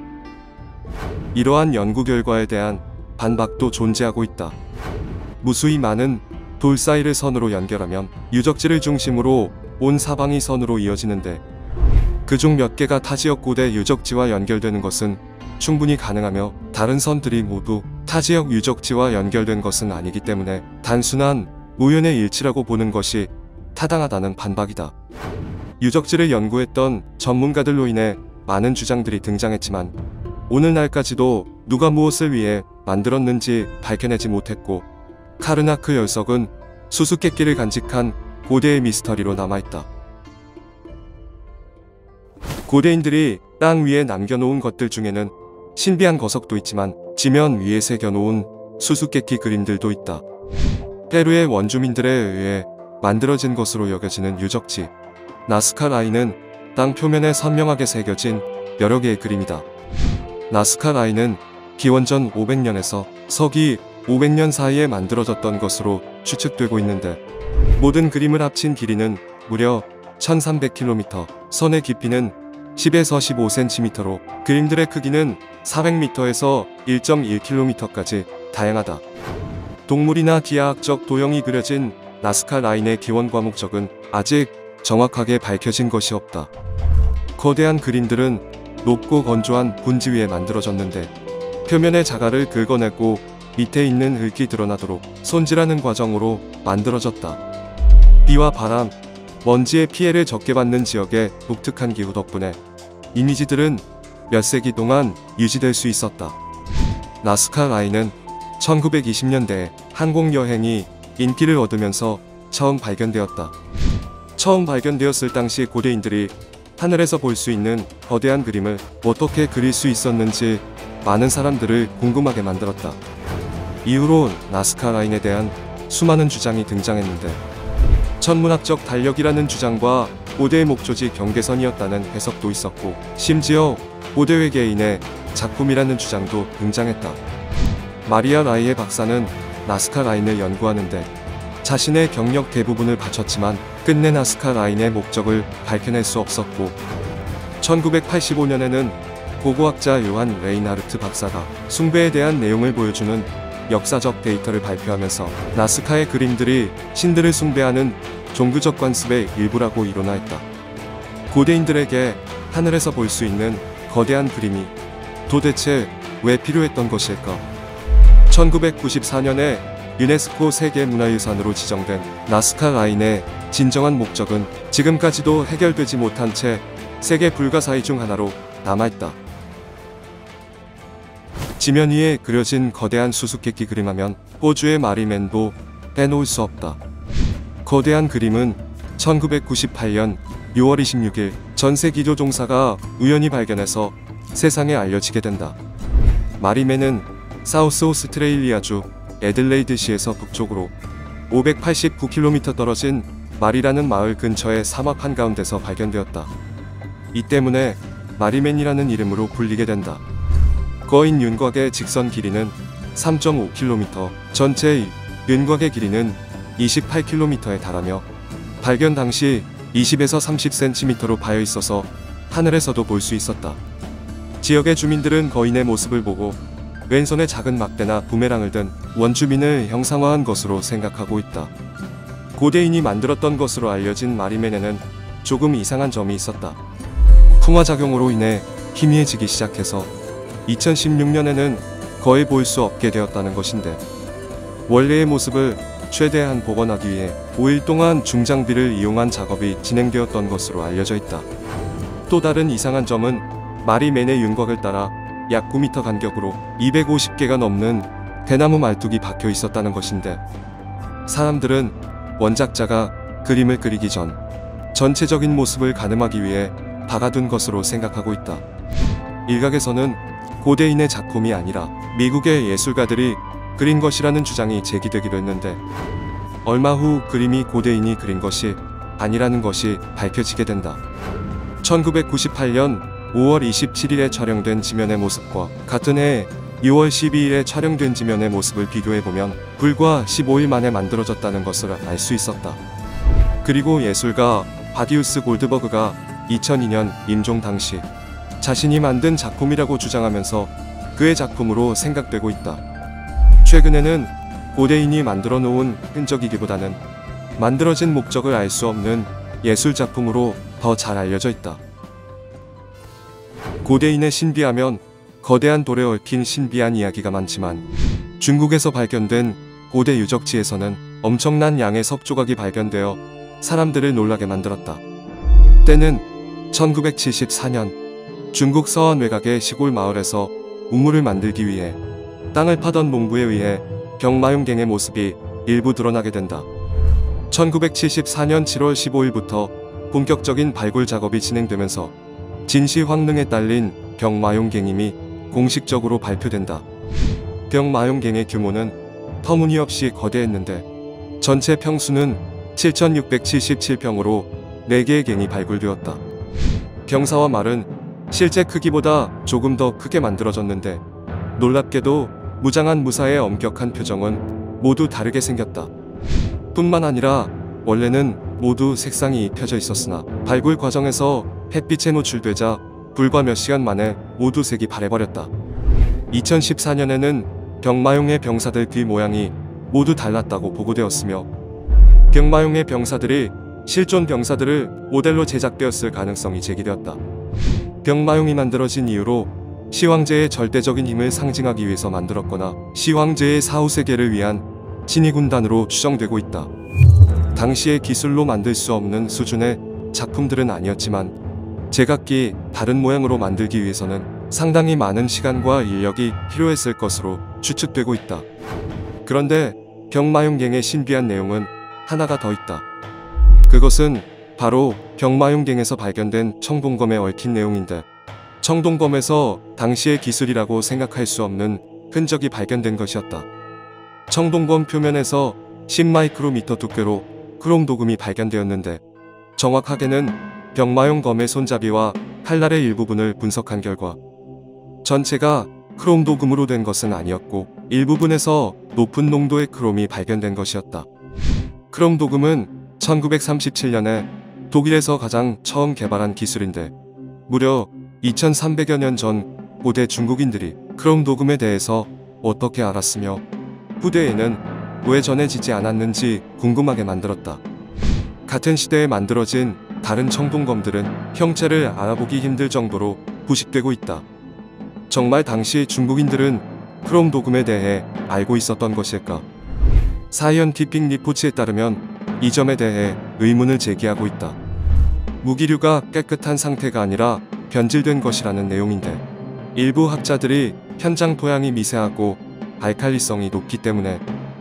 이러한 연구 결과에 대한 반박도 존재하고 있다. 무수히 많은 돌 사이를 선으로 연결하면 유적지를 중심으로 온 사방이 선으로 이어지는데 그중 몇 개가 타지역 고대 유적지와 연결되는 것은 충분히 가능하며 다른 선들이 모두 타지역 유적지와 연결된 것은 아니기 때문에 단순한 우연의 일치라고 보는 것이 타당하다는 반박이다. 유적지를 연구했던 전문가들로 인해 많은 주장들이 등장했지만 오늘날까지도 누가 무엇을 위해 만들었는지 밝혀내지 못했고 카르나크 열석은 수수께끼를 간직한 고대의 미스터리로 남아있다. 고대인들이 땅 위에 남겨놓은 것들 중에는 신비한 거석도 있지만 지면 위에 새겨놓은 수수께끼 그림들도 있다. 페루의 원주민들에 의해 만들어진 것으로 여겨지는 유적지 나스카 라인은 땅 표면에 선명하게 새겨진 여러 개의 그림이다. 나스카 라인은 기원전 오백 년에서 서기 오백 년 사이에 만들어졌던 것으로 추측되고 있는데 모든 그림을 합친 길이는 무려 천삼백 킬로미터, 선의 깊이는 십에서 십오 센티미터로 그림들의 크기는 사백 미터에서 일 점 일 킬로미터까지 다양하다. 동물이나 기하학적 도형이 그려진 나스카 라인의 기원과 목적은 아직 정확하게 밝혀진 것이 없다. 거대한 그림들은 높고 건조한 분지 위에 만들어졌는데 표면의 자갈을 긁어내고 밑에 있는 흙이 드러나도록 손질하는 과정으로 만들어졌다. 비와 바람, 먼지의 피해를 적게 받는 지역의 독특한 기후 덕분에 이미지들은 몇 세기 동안 유지될 수 있었다. 나스카 라인은 천구백이십 년대에 항공여행이 인기를 얻으면서 처음 발견되었다. 처음 발견되었을 당시 고대인들이 하늘에서 볼 수 있는 거대한 그림을 어떻게 그릴 수 있었는지 많은 사람들을 궁금하게 만들었다. 이후로 나스카 라인에 대한 수많은 주장이 등장했는데 천문학적 달력이라는 주장과 고대의 목조지 경계선이었다는 해석도 있었고 심지어 고대 외계인의 작품이라는 주장도 등장했다. 마리아 라이의 박사는 나스카 라인을 연구하는데 자신의 경력 대부분을 바쳤지만 끝내 나스카 라인의 목적을 밝혀낼 수 없었고 천구백팔십오 년에는 고고학자 요한 레이나르트 박사가 숭배에 대한 내용을 보여주는 역사적 데이터를 발표하면서 나스카의 그림들이 신들을 숭배하는 종교적 관습의 일부라고 이론화했다. 고대인들에게 하늘에서 볼 수 있는 거대한 그림이 도대체 왜 필요했던 것일까? 천구백구십사 년에 유네스코 세계문화유산으로 지정된 나스카 라인의 진정한 목적은 지금까지도 해결되지 못한 채 세계 불가사의 중 하나로 남아있다. 지면 위에 그려진 거대한 수수께끼 그림하면 호주의 마리맨도 빼놓을 수 없다. 거대한 그림은 천구백구십팔 년 유월 이십육일 전세 기조 종사가 우연히 발견해서 세상에 알려지게 된다. 마리맨은 사우스 오스트레일리아주 애들레이드시에서 북쪽으로 오백팔십구 킬로미터 떨어진 말이라는 마을 근처의 사막 한가운데서 발견되었다. 이 때문에 마리맨이라는 이름으로 불리게 된다. 거인 윤곽의 직선 길이는 삼 점 오 킬로미터, 전체 윤곽의 길이는 이십팔 킬로미터에 달하며 발견 당시 이십에서 삼십 센티미터로 파여 있어서 하늘에서도 볼 수 있었다. 지역의 주민들은 거인의 모습을 보고 왼손에 작은 막대나 부메랑을 든 원주민을 형상화한 것으로 생각하고 있다. 고대인이 만들었던 것으로 알려진 마리맨에는 조금 이상한 점이 있었다. 풍화작용으로 인해 희미해지기 시작해서 이천십육 년에는 거의 볼 수 없게 되었다는 것인데 원래의 모습을 최대한 복원하기 위해 오 일 동안 중장비를 이용한 작업이 진행되었던 것으로 알려져 있다. 또 다른 이상한 점은 마리맨의 윤곽을 따라 약 구 미터 간격으로 이백오십 개가 넘는 대나무 말뚝이 박혀 있었다는 것인데 사람들은 원작자가 그림을 그리기 전 전체적인 모습을 가늠하기 위해 박아둔 것으로 생각하고 있다. 일각에서는 고대인의 작품이 아니라 미국의 예술가들이 그린 것이라는 주장이 제기되기도 했는데 얼마 후 그림이 고대인이 그린 것이 아니라는 것이 밝혀지게 된다. 천구백구십팔 년 오월 이십칠일에 촬영된 지면의 모습과 같은 해 유월 십이일에 촬영된 지면의 모습을 비교해보면 불과 십오 일 만에 만들어졌다는 것을 알 수 있었다. 그리고 예술가 바디우스 골드버그가 이천이 년 임종 당시 자신이 만든 작품이라고 주장하면서 그의 작품으로 생각되고 있다. 최근에는 고대인이 만들어 놓은 흔적이기보다는 만들어진 목적을 알 수 없는 예술작품으로 더 잘 알려져 있다. 고대인의 신비하면 거대한 돌에 얽힌 신비한 이야기가 많지만 중국에서 발견된 고대 유적지에서는 엄청난 양의 석조각이 발견되어 사람들을 놀라게 만들었다. 때는 천구백칠십사 년 중국 서안 외곽의 시골 마을에서 우물을 만들기 위해 땅을 파던 농부에 의해 병마용갱의 모습이 일부 드러나게 된다. 천구백칠십사 년 칠월 십오일부터 본격적인 발굴 작업이 진행되면서 진시황릉에 딸린 병마용갱임이 공식적으로 발표된다. 병마용갱의 규모는 터무니없이 거대했는데 전체 평수는 칠천육백칠십칠 평으로 네 개의 갱이 발굴되었다. 병사와 말은 실제 크기보다 조금 더 크게 만들어졌는데 놀랍게도 무장한 무사의 엄격한 표정은 모두 다르게 생겼다. 뿐만 아니라 원래는 모두 색상이 입혀져 있었으나 발굴 과정에서 햇빛에 노출되자 불과 몇 시간 만에 모두 색이 바래버렸다. 이천십사 년에는 병마용의 병사들 귀 모양이 모두 달랐다고 보고되었으며 병마용의 병사들이 실존 병사들을 모델로 제작되었을 가능성이 제기되었다. 병마용이 만들어진 이유로 시황제의 절대적인 힘을 상징하기 위해서 만들었거나 시황제의 사후세계를 위한 진위군단으로 추정되고 있다. 당시의 기술로 만들 수 없는 수준의 작품들은 아니었지만 제각기 다른 모양으로 만들기 위해서는 상당히 많은 시간과 인력이 필요했을 것으로 추측되고 있다. 그런데 병마용갱의 신비한 내용은 하나가 더 있다. 그것은 바로 병마용갱에서 발견된 청동검에 얽힌 내용인데 청동검에서 당시의 기술이라고 생각할 수 없는 흔적이 발견된 것이었다. 청동검 표면에서 십 마이크로미터 두께로 크롬 도금이 발견되었는데 정확하게는 병마용 검의 손잡이와 칼날의 일부분을 분석한 결과 전체가 크롬 도금으로 된 것은 아니었고 일부분에서 높은 농도의 크롬이 발견된 것이었다. 크롬 도금은 천구백삼십칠 년에 독일에서 가장 처음 개발한 기술인데 무려 이천삼백여 년 전 고대 중국인들이 크롬 도금에 대해서 어떻게 알았으며 후대에는 왜 전해지지 않았는지 궁금하게 만들었다. 같은 시대에 만들어진 다른 청동검들은 형체를 알아보기 힘들 정도로 부식되고 있다. 정말 당시 중국인들은 크롬 도금에 대해 알고 있었던 것일까? 사이언티픽 리포츠에 따르면 이 점에 대해 의문을 제기하고 있다. 무기류가 깨끗한 상태가 아니라 변질된 것이라는 내용인데 일부 학자들이 현장 토양이 미세하고 알칼리성이 높기 때문에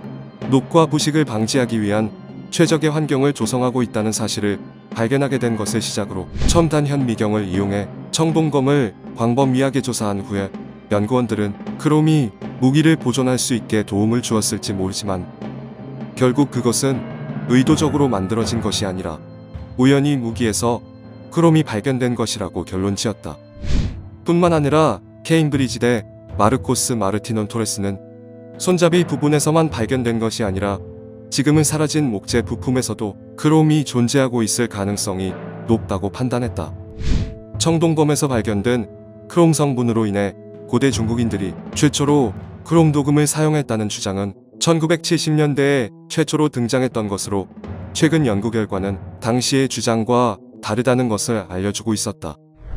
녹과 부식을 방지하기 위한 최적의 환경을 조성하고 있다는 사실을 발견하게 된 것을 시작으로 첨단 현미경을 이용해 청동검을 광범위하게 조사한 후에 연구원들은 크롬이 무기를 보존할 수 있게 도움을 주었을지 모르지만 결국 그것은 의도적으로 만들어진 것이 아니라 우연히 무기에서 크롬이 발견된 것이라고 결론지었다. 뿐만 아니라 케임브리지대 마르코스 마르티논 토레스는 손잡이 부분에서만 발견된 것이 아니라 지금은 사라진 목재 부품에서도 크롬이 존재하고 있을 가능성이 높다고 판단했다. 청동검에서 발견된 크롬 성분으로 인해 고대 중국인들이 최초로 크롬 도금을 사용했다는 주장은 천구백칠십 년대에 최초로 등장했던 것으로 최근 연구 결과는 당시의 주장과 다르다는 것을 알려주고 있었다.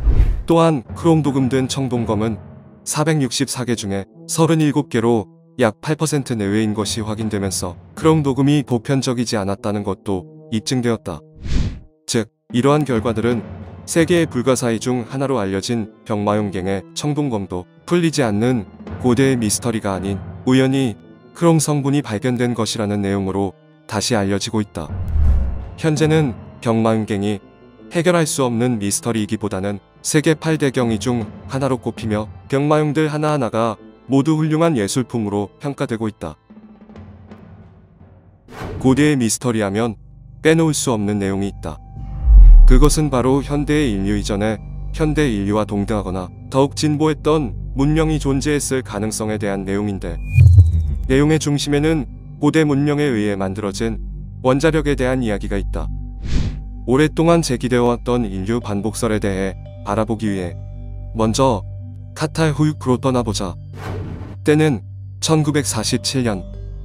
또한 크롬 도금된 청동검은 사백육십사 개 중에 삼십칠 개로 약 팔 퍼센트 내외인 것이 확인되면서 크롬 도금이 보편적이지 않았다는 것도 입증되었다. 즉, 이러한 결과들은 세계의 불가사의 중 하나로 알려진 병마용갱의 청동검도 풀리지 않는 고대의 미스터리가 아닌 우연히 크롬 성분이 발견된 것이라는 내용으로 다시 알려지고 있다. 현재는 병마용갱이 해결할 수 없는 미스터리이기보다는 세계 팔 대 경이 중 하나로 꼽히며 병마용들 하나하나가 모두 훌륭한 예술품으로 평가되고 있다. 고대의 미스터리 하면 빼놓을 수 없는 내용이 있다. 그것은 바로 현대의 인류 이전에 현대 인류와 동등하거나 더욱 진보했던 문명이 존재했을 가능성에 대한 내용인데 내용의 중심에는 고대 문명에 의해 만들어진 원자력에 대한 이야기가 있다. 오랫동안 제기되어 왔던 인류 반복설에 대해 알아보기 위해 먼저 카탈 후유크로 떠나보자. 때는 천구백사십칠 년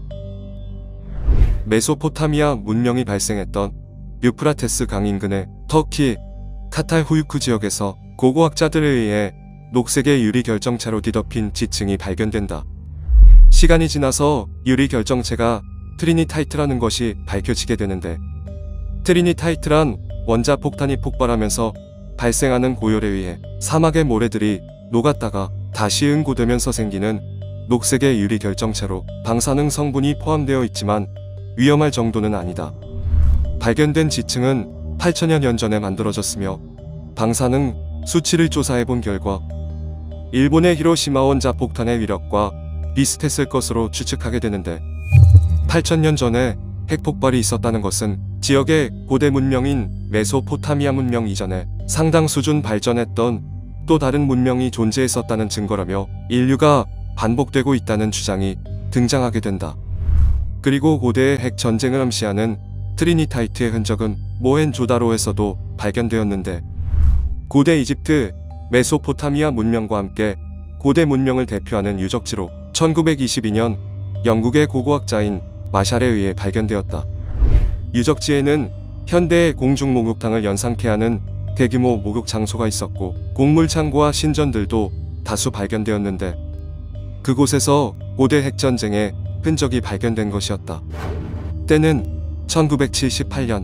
메소포타미아 문명이 발생했던 유프라테스 강 인근의 터키 카탈 후유크 지역에서 고고학자들에 의해 녹색의 유리 결정체로 뒤덮인 지층이 발견된다. 시간이 지나서 유리 결정체가 트리니타이트라는 것이 밝혀지게 되는데 트리니타이트란 원자 폭탄이 폭발하면서 발생하는 고열에 의해 사막의 모래들이 녹았다가 다시 응고되면서 생기는 녹색의 유리 결정체로 방사능 성분이 포함되어 있지만 위험할 정도는 아니다. 발견된 지층은 팔천여 년 전에 만들어졌으며 방사능 수치를 조사해본 결과 일본의 히로시마 원자 폭탄의 위력과 비슷했을 것으로 추측하게 되는데 팔천 년 전에 핵폭발이 있었다는 것은 지역의 고대 문명인 메소포타미아 문명 이전에 상당 수준 발전했던 또 다른 문명이 존재했었다는 증거라며 인류가 반복되고 있다는 주장이 등장하게 된다. 그리고 고대의 핵 전쟁을 암시하는 트리니타이트의 흔적은 모헨조다로에서도 발견되었는데 고대 이집트, 메소포타미아 문명과 함께 고대 문명을 대표하는 유적지로 천구백이십이 년 영국의 고고학자인 마샬에 의해 발견되었다. 유적지에는 현대의 공중 목욕탕을 연상케 하는 대규모 목욕 장소가 있었고 곡물 창고와 신전들도 다수 발견되었는데 그곳에서 고대 핵전쟁의 흔적이 발견된 것이었다. 때는 천구백칠십팔 년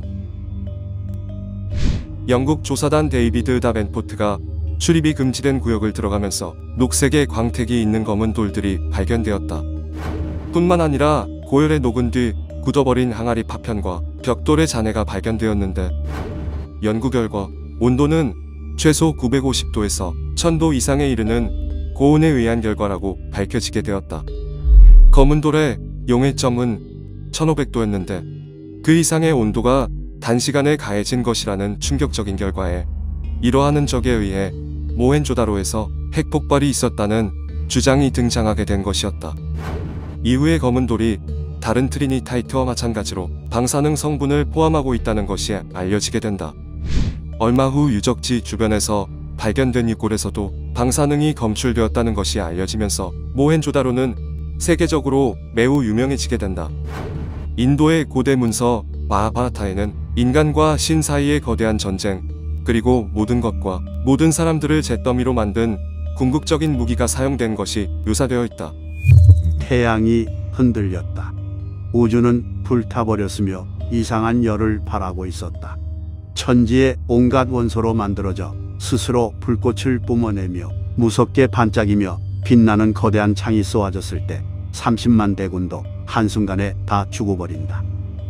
영국 조사단 데이비드 다벤포트가 출입이 금지된 구역을 들어가면서 녹색의 광택이 있는 검은 돌들이 발견되었다. 뿐만 아니라 고열에 녹은 뒤 굳어버린 항아리 파편과 벽돌의 잔해가 발견되었는데 연구 결과 온도는 최소 구백오십 도에서 천 도 이상에 이르는 고온에 의한 결과라고 밝혀지게 되었다. 검은 돌의 용해점은 천오백 도였는데 그 이상의 온도가 단시간에 가해진 것이라는 충격적인 결과에 이러한 흔적에 의해 모헨조다로에서 핵폭발이 있었다는 주장이 등장하게 된 것이었다. 이후에 검은 돌이 다른 트리니타이트와 마찬가지로 방사능 성분을 포함하고 있다는 것이 알려지게 된다. 얼마 후 유적지 주변에서 발견된 이골에서도 방사능이 검출되었다는 것이 알려지면서 모헨조다로는 세계적으로 매우 유명해지게 된다. 인도의 고대 문서 마하바라타에는 인간과 신 사이의 거대한 전쟁, 그리고 모든 것과 모든 사람들을 잿더미로 만든 궁극적인 무기가 사용된 것이 묘사되어 있다. 태양이 흔들렸다. 우주는 불타버렸으며 이상한 열을 발하고 있었다. 천지의 온갖 원소로 만들어져 스스로 불꽃을 뿜어내며 무섭게 반짝이며 빛나는 거대한 창이 쏘아졌을 때 삼십만 대군도 한순간에 다 죽어버린다.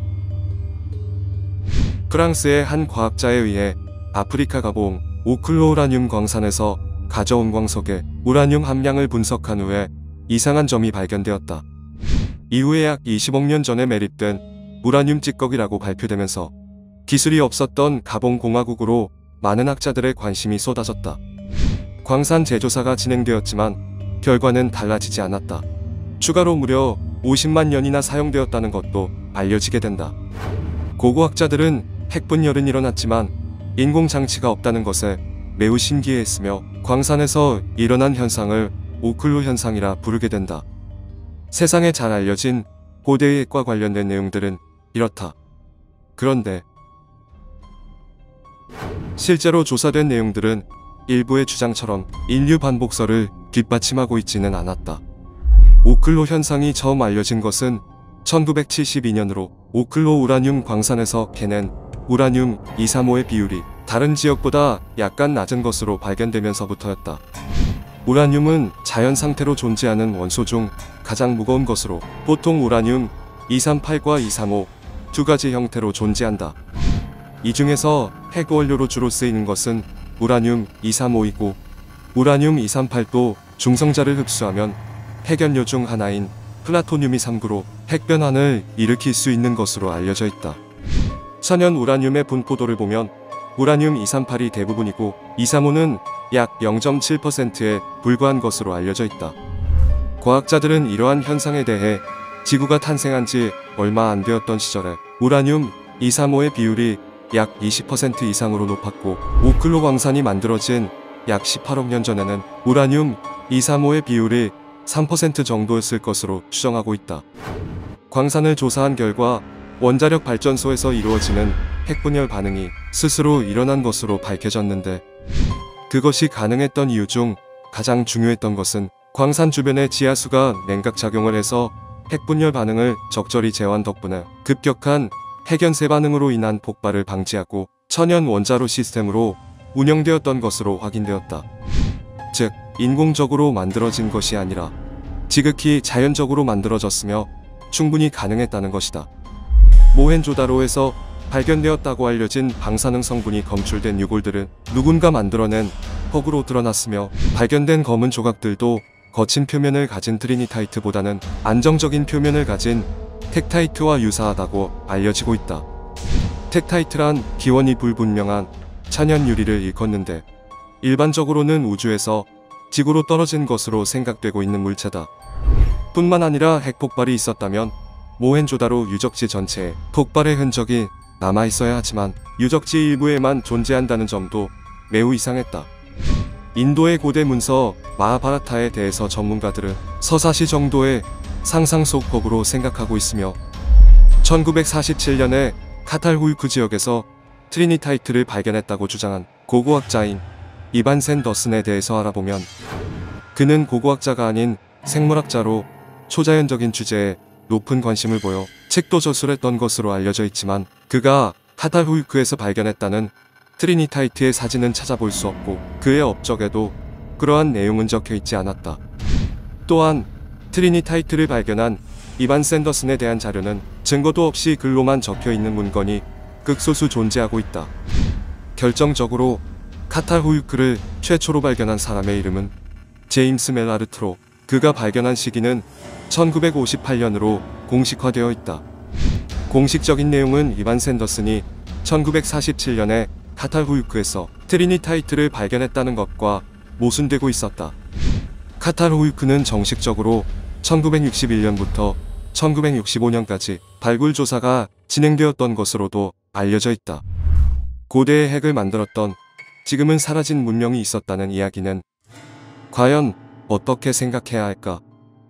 프랑스의 한 과학자에 의해 아프리카 가봉 오클로 우라늄 광산에서 가져온 광석의 우라늄 함량을 분석한 후에 이상한 점이 발견되었다. 이후에 약 이십억 년 전에 매립된 우라늄 찌꺼기라고 발표되면서 기술이 없었던 가봉 공화국으로 많은 학자들의 관심이 쏟아졌다. 광산 재조사가 진행되었지만 결과는 달라지지 않았다. 추가로 무려 오십만 년이나 사용되었다는 것도 알려지게 된다. 고고학자들은 핵분열은 일어났지만 인공장치가 없다는 것에 매우 신기해했으며 광산에서 일어난 현상을 오클로 현상이라 부르게 된다. 세상에 잘 알려진 고대의 핵과 관련된 내용들은 이렇다. 그런데 실제로 조사된 내용들은 일부의 주장처럼 인류 반복설을 뒷받침하고 있지는 않았다. 오클로 현상이 처음 알려진 것은 천구백칠십이 년으로 오클로 우라늄 광산에서 캐낸 우라늄 이백삼십오의 비율이 다른 지역보다 약간 낮은 것으로 발견되면서부터였다. 우라늄은 자연 상태로 존재하는 원소 중 가장 무거운 것으로 보통 우라늄 이백삼십팔과 이백삼십오 두 가지 형태로 존재한다. 이 중에서 핵 원료로 주로 쓰이는 것은 우라늄 이백삼십오이고 우라늄 이백삼십팔도 중성자를 흡수하면 핵연료 중 하나인 플라토늄이 삼구로 핵변환을 일으킬 수 있는 것으로 알려져 있다. 천연 우라늄의 분포도를 보면 우라늄 이백삼십팔이 대부분이고 이백삼십오는 약 영 점 칠 퍼센트에 불과한 것으로 알려져 있다. 과학자들은 이러한 현상에 대해 지구가 탄생한 지 얼마 안 되었던 시절에 우라늄 이백삼십오의 비율이 약 이십 퍼센트 이상으로 높았고 오클로 광산이 만들어진 약 십팔억 년 전에는 우라늄 이백삼십오의 비율이 삼 퍼센트 정도였을 것으로 추정하고 있다. 광산을 조사한 결과 원자력 발전소에서 이루어지는 핵분열 반응이 스스로 일어난 것으로 밝혀졌는데 그것이 가능했던 이유 중 가장 중요했던 것은 광산 주변의 지하수가 냉각작용을 해서 핵분열 반응을 적절히 제어한 덕분에 급격한 핵연쇄 반응으로 인한 폭발을 방지하고 천연 원자로 시스템으로 운영되었던 것으로 확인되었다. 즉, 인공적으로 만들어진 것이 아니라 지극히 자연적으로 만들어졌으며 충분히 가능했다는 것이다. 모헨조다로에서 발견되었다고 알려진 방사능 성분이 검출된 유골들은 누군가 만들어낸 흙으로 드러났으며 발견된 검은 조각들도 거친 표면을 가진 트리니타이트보다는 안정적인 표면을 가진 텍타이트와 유사하다고 알려지고 있다. 텍타이트란 기원이 불분명한 천연 유리를 일컫는데 일반적으로는 우주에서 지구로 떨어진 것으로 생각되고 있는 물체다. 뿐만 아니라 핵폭발이 있었다면 모헨조다로 유적지 전체에 폭발의 흔적이 남아있어야 하지만 유적지 일부에만 존재한다는 점도 매우 이상했다. 인도의 고대 문서 마하바라타에 대해서 전문가들은 서사시 정도의 상상 속 법으로 생각하고 있으며 천구백사십칠 년에 카탈후유크 지역에서 트리니타이트를 발견했다고 주장한 고고학자인 이반 샌더슨에 대해서 알아보면 그는 고고학자가 아닌 생물학자로 초자연적인 주제에 높은 관심을 보여 책도 저술했던 것으로 알려져 있지만 그가 카탈후유크에서 발견했다는 트리니타이트의 사진은 찾아볼 수 없고 그의 업적에도 그러한 내용은 적혀 있지 않았다. 또한 트리니타이트를 발견한 이반 샌더슨에 대한 자료는 증거도 없이 글로만 적혀 있는 문건이 극소수 존재하고 있다. 결정적으로 카탈후유크를 최초로 발견한 사람의 이름은 제임스 멜라르트로 그가 발견한 시기는 천구백오십팔 년으로 공식화되어 있다. 공식적인 내용은 이반 샌더슨이 천구백사십칠 년에 카탈후유크에서 트리니타이트를 발견했다는 것과 모순되고 있었다. 카탈후유크는 정식적으로 천구백육십일 년부터 천구백육십오 년까지 발굴 조사가 진행되었던 것으로도 알려져 있다. 고대의 핵을 만들었던 지금은 사라진 문명이 있었다는 이야기는 과연 어떻게 생각해야 할까?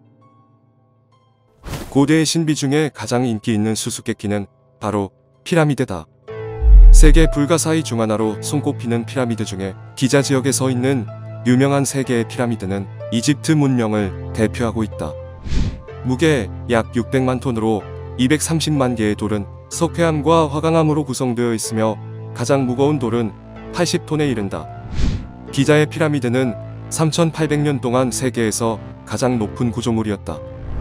고대의 신비 중에 가장 인기 있는 수수께끼는 바로 피라미드다. 세계 불가사의 중 하나로 손꼽히는 피라미드 중에 기자 지역에 서 있는 유명한 세 개의 피라미드는 이집트 문명을 대표하고 있다. 무게 약 육백만 톤으로 이백삼십만 개의 돌은 석회암과 화강암으로 구성되어 있으며 가장 무거운 돌은 팔십 톤에 이른다. 기자의 피라미드는 삼천팔백 년 동안 세계에서 가장 높은 구조물이었다.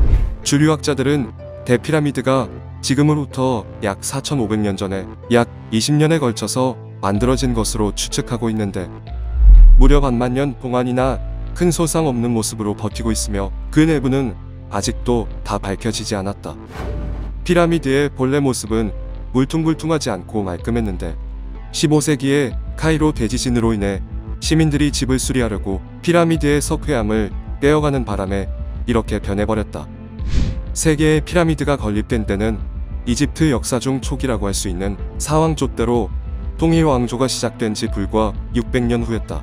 주류학자들은 대피라미드가 지금으로부터 약 사천오백 년 전에 약 이십 년에 걸쳐서 만들어진 것으로 추측하고 있는데 무려 반만 년 동안이나 큰 손상 없는 모습으로 버티고 있으며 그 내부는 아직도 다 밝혀지지 않았다. 피라미드의 본래 모습은 울퉁불퉁하지 않고 말끔했는데 십오 세기에 카이로 대지진으로 인해 시민들이 집을 수리하려고 피라미드의 석회암을 떼어가는 바람에 이렇게 변해버렸다. 세 개의 피라미드가 건립된 때는 이집트 역사 중 초기라고 할 수 있는 사왕조 때로 통일 왕조가 시작된 지 불과 육백 년 후였다.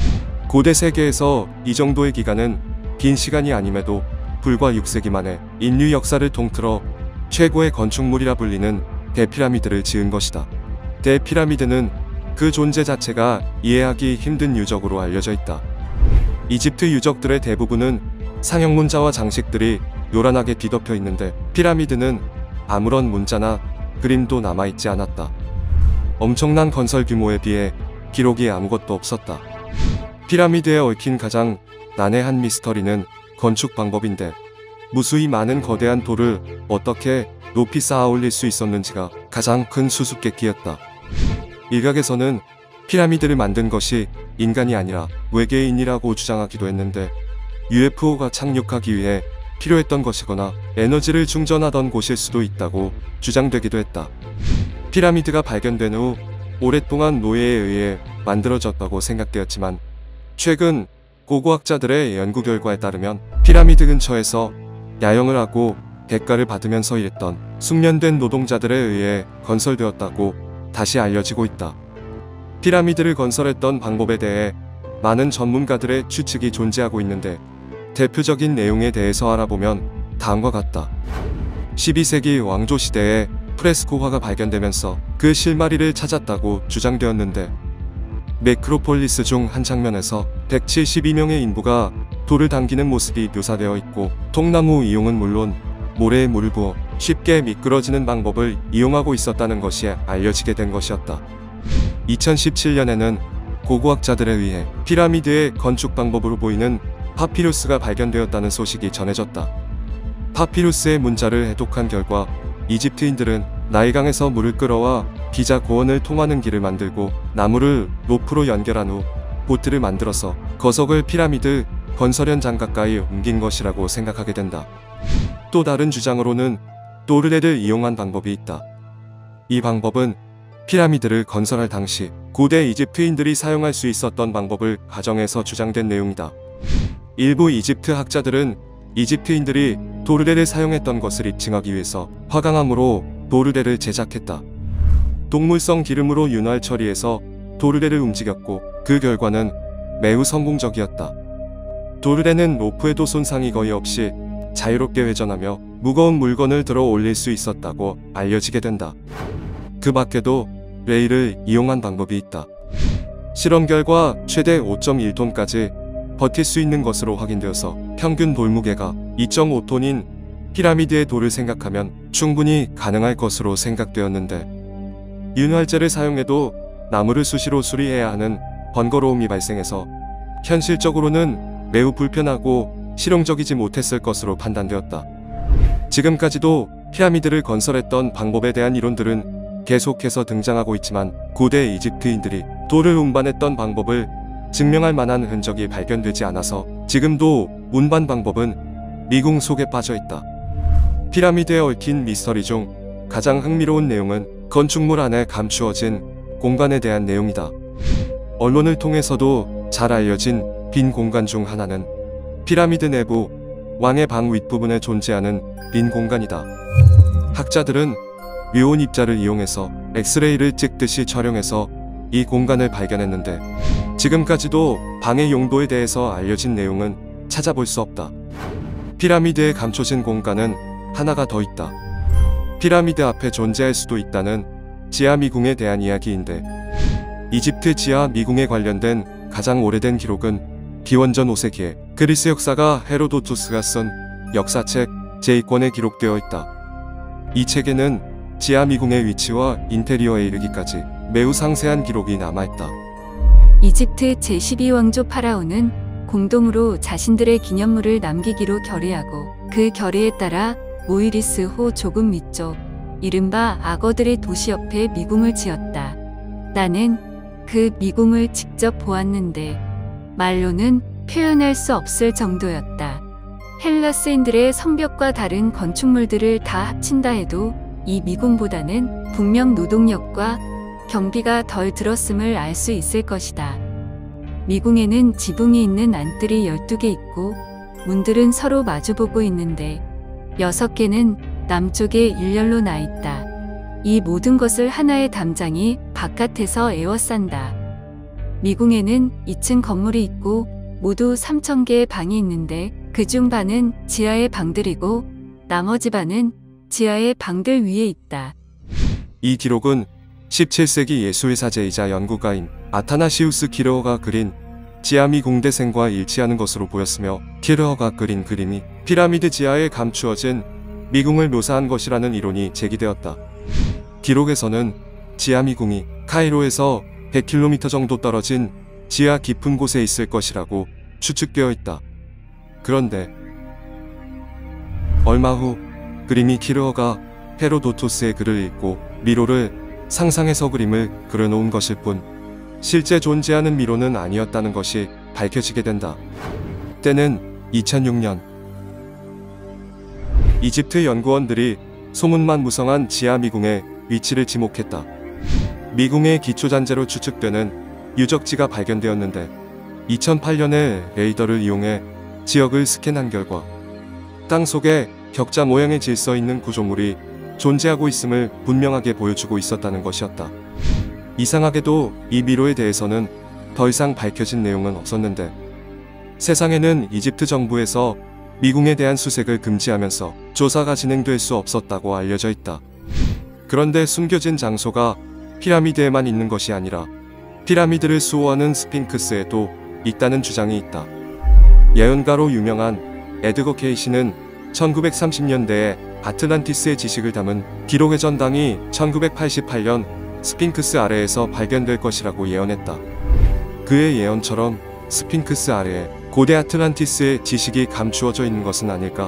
고대 세계에서 이 정도의 기간은 긴 시간이 아님에도 불과 육 세기 만에 인류 역사를 통틀어 최고의 건축물이라 불리는 대피라미드를 지은 것이다. 대피라미드는 그 존재 자체가 이해하기 힘든 유적으로 알려져 있다. 이집트 유적들의 대부분은 상형 문자와 장식들이 요란하게 뒤덮여 있는데 피라미드는 아무런 문자나 그림도 남아있지 않았다. 엄청난 건설 규모에 비해 기록이 아무것도 없었다. 피라미드에 얽힌 가장 난해한 미스터리는 건축 방법인데 무수히 많은 거대한 돌을 어떻게 높이 쌓아 올릴 수 있었는지가 가장 큰 수수께끼였다. 일각에서는 피라미드를 만든 것이 인간이 아니라 외계인이라고 주장하기도 했는데 유에프오가 착륙하기 위해 필요했던 것이거나 에너지를 충전하던 곳일 수도 있다고 주장되기도 했다. 피라미드가 발견된 후 오랫동안 노예에 의해 만들어졌다고 생각되었지만 최근 고고학자들의 연구 결과에 따르면 피라미드 근처에서 야영을 하고 대가를 받으면서 일했던 숙련된 노동자들에 의해 건설되었다고 다시 알려지고 있다. 피라미드를 건설했던 방법에 대해 많은 전문가들의 추측이 존재하고 있는데 대표적인 내용에 대해서 알아보면 다음과 같다. 십이 세기 왕조 시대에 프레스코화가 발견되면서 그 실마리를 찾았다고 주장되었는데 네크로폴리스 중 한 장면에서 백칠십이 명의 인부가 돌을 당기는 모습이 묘사되어 있고 통나무 이용은 물론 모래에 물을 부어 쉽게 미끄러지는 방법을 이용하고 있었다는 것이 알려지게 된 것이었다. 이천십칠 년에는 고고학자들에 의해 피라미드의 건축 방법으로 보이는 파피루스가 발견되었다는 소식이 전해졌다. 파피루스의 문자를 해독한 결과 이집트인들은 나일강에서 물을 끌어와 기자 고원을 통하는 길을 만들고 나무를 로프로 연결한 후 보트를 만들어서 거석을 피라미드 건설 현장 가까이 옮긴 것이라고 생각하게 된다. 또 다른 주장으로는 또르레를 이용한 방법이 있다. 이 방법은 피라미드를 건설할 당시 고대 이집트인들이 사용할 수 있었던 방법을 가정해서 주장된 내용이다. 일부 이집트 학자들은 이집트인들이 도르래를 사용했던 것을 입증하기 위해서 화강암으로 도르래를 제작했다. 동물성 기름으로 윤활 처리해서 도르래를 움직였고 그 결과는 매우 성공적이었다. 도르래는 로프에도 손상이 거의 없이 자유롭게 회전하며 무거운 물건을 들어 올릴 수 있었다고 알려지게 된다. 그 밖에도 레일을 이용한 방법이 있다. 실험 결과 최대 오 점 일 톤까지 버틸 수 있는 것으로 확인되어서 평균 돌무게가 이 점 오 톤인 피라미드의 돌을 생각하면 충분히 가능할 것으로 생각되었는데, 윤활제를 사용해도 나무를 수시로 수리해야 하는 번거로움이 발생해서 현실적으로는 매우 불편하고 실용적이지 못했을 것으로 판단되었다. 지금까지도 피라미드를 건설했던 방법에 대한 이론들은 계속해서 등장하고 있지만 고대 이집트인들이 돌을 운반했던 방법을 증명할 만한 흔적이 발견되지 않아서 지금도 운반 방법은 미궁 속에 빠져 있다. 피라미드에 얽힌 미스터리 중 가장 흥미로운 내용은 건축물 안에 감추어진 공간에 대한 내용이다. 언론을 통해서도 잘 알려진 빈 공간 중 하나는 피라미드 내부 왕의 방 윗부분에 존재하는 빈 공간이다. 학자들은 묘온 입자를 이용해서 엑스레이를 찍듯이 촬영해서 이 공간을 발견했는데 지금까지도 방의 용도에 대해서 알려진 내용은 찾아볼 수 없다. 피라미드에 감춰진 공간은 하나가 더 있다. 피라미드 앞에 존재할 수도 있다는 지하 미궁에 대한 이야기인데, 이집트 지하 미궁에 관련된 가장 오래된 기록은 기원전 오 세기에 그리스 역사가 헤로도투스가 쓴 역사책 제이 권에 기록되어 있다. 이 책에는 지하 미궁의 위치와 인테리어에 이르기까지 매우 상세한 기록이 남아있다. 이집트 제십이 왕조 파라오는 공동으로 자신들의 기념물을 남기기로 결의하고 그 결의에 따라 모이리스 호 조금 위쪽 이른바 악어들의 도시 옆에 미궁을 지었다. 나는 그 미궁을 직접 보았는데 말로는 표현할 수 없을 정도였다. 헬라스인들의 성벽과 다른 건축물들을 다 합친다 해도 이 미궁보다는 분명 노동력과 경비가 덜 들었음을 알 수 있을 것이다. 미궁에는 지붕이 있는 안뜰이 열두 개 있고 문들은 서로 마주보고 있는데 여섯 개는 남쪽에 일렬로 나 있다. 이 모든 것을 하나의 담장이 바깥에서 에워싼다. 미궁에는 이 층 건물이 있고 모두 삼천 개의 방이 있는데 그중 반은 지하의 방들이고 나머지 반은 지하의 방들 위에 있다. 이 기록은 십칠 세기 예술사제이자 연구가인 아타나시우스 키르어가 그린 지하 미궁대생과 일치하는 것으로 보였으며, 키르어가 그린 그림이 피라미드 지하에 감추어진 미궁을 묘사한 것이라는 이론이 제기되었다. 기록에서는 지하 미궁이 카이로에서 백 킬로미터 정도 떨어진 지하 깊은 곳에 있을 것이라고 추측되어 있다. 그런데 얼마 후 그림이 키르어가 헤로도토스의 글을 읽고 미로를 상상해서 그림을 그려놓은 것일 뿐 실제 존재하는 미로는 아니었다는 것이 밝혀지게 된다. 때는 이천육 년. 이집트 연구원들이 소문만 무성한 지하 미궁의 위치를 지목했다. 미궁의 기초잔재로 추측되는 유적지가 발견되었는데 이천팔 년에 레이더를 이용해 지역을 스캔한 결과 땅 속에 격자 모양의 질서 있는 구조물이 존재하고 있음을 분명하게 보여주고 있었다는 것이었다. 이상하게도 이 미로에 대해서는 더 이상 밝혀진 내용은 없었는데, 세상에는 이집트 정부에서 미궁에 대한 수색을 금지하면서 조사가 진행될 수 없었다고 알려져 있다. 그런데 숨겨진 장소가 피라미드에만 있는 것이 아니라 피라미드를 수호하는 스핑크스에도 있다는 주장이 있다. 예언가로 유명한 에드거 케이시는 천구백삼십 년대에 아틀란티스의 지식을 담은 기록의 전당이 천구백팔십팔 년 스핑크스 아래에서 발견될 것이라고 예언했다. 그의 예언처럼 스핑크스 아래에 고대 아틀란티스의 지식이 감추어져 있는 것은 아닐까?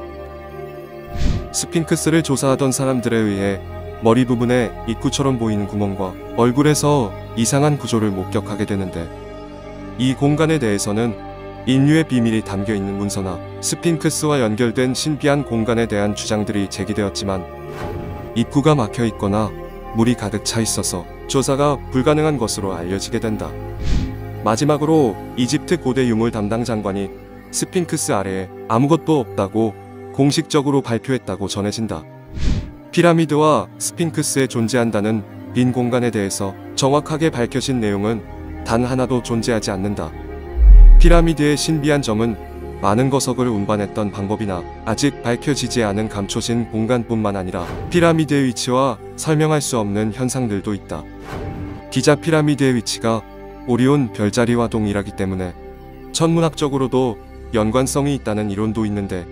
스핑크스를 조사하던 사람들에 의해 머리 부분에 입구처럼 보이는 구멍과 얼굴에서 이상한 구조를 목격하게 되는데, 이 공간에 대해서는 인류의 비밀이 담겨있는 문서나 스핑크스와 연결된 신비한 공간에 대한 주장들이 제기되었지만, 입구가 막혀 있거나 물이 가득 차 있어서 조사가 불가능한 것으로 알려지게 된다. 마지막으로 이집트 고대 유물 담당 장관이 스핑크스 아래에 아무것도 없다고 공식적으로 발표했다고 전해진다. 피라미드와 스핑크스에 존재한다는 빈 공간에 대해서 정확하게 밝혀진 내용은 단 하나도 존재하지 않는다. 피라미드의 신비한 점은 많은 거석을 운반했던 방법이나 아직 밝혀지지 않은 감춰진 공간뿐만 아니라 피라미드의 위치와 설명할 수 없는 현상들도 있다. 기자 피라미드의 위치가 오리온 별자리와 동일하기 때문에 천문학적으로도 연관성이 있다는 이론도 있는데,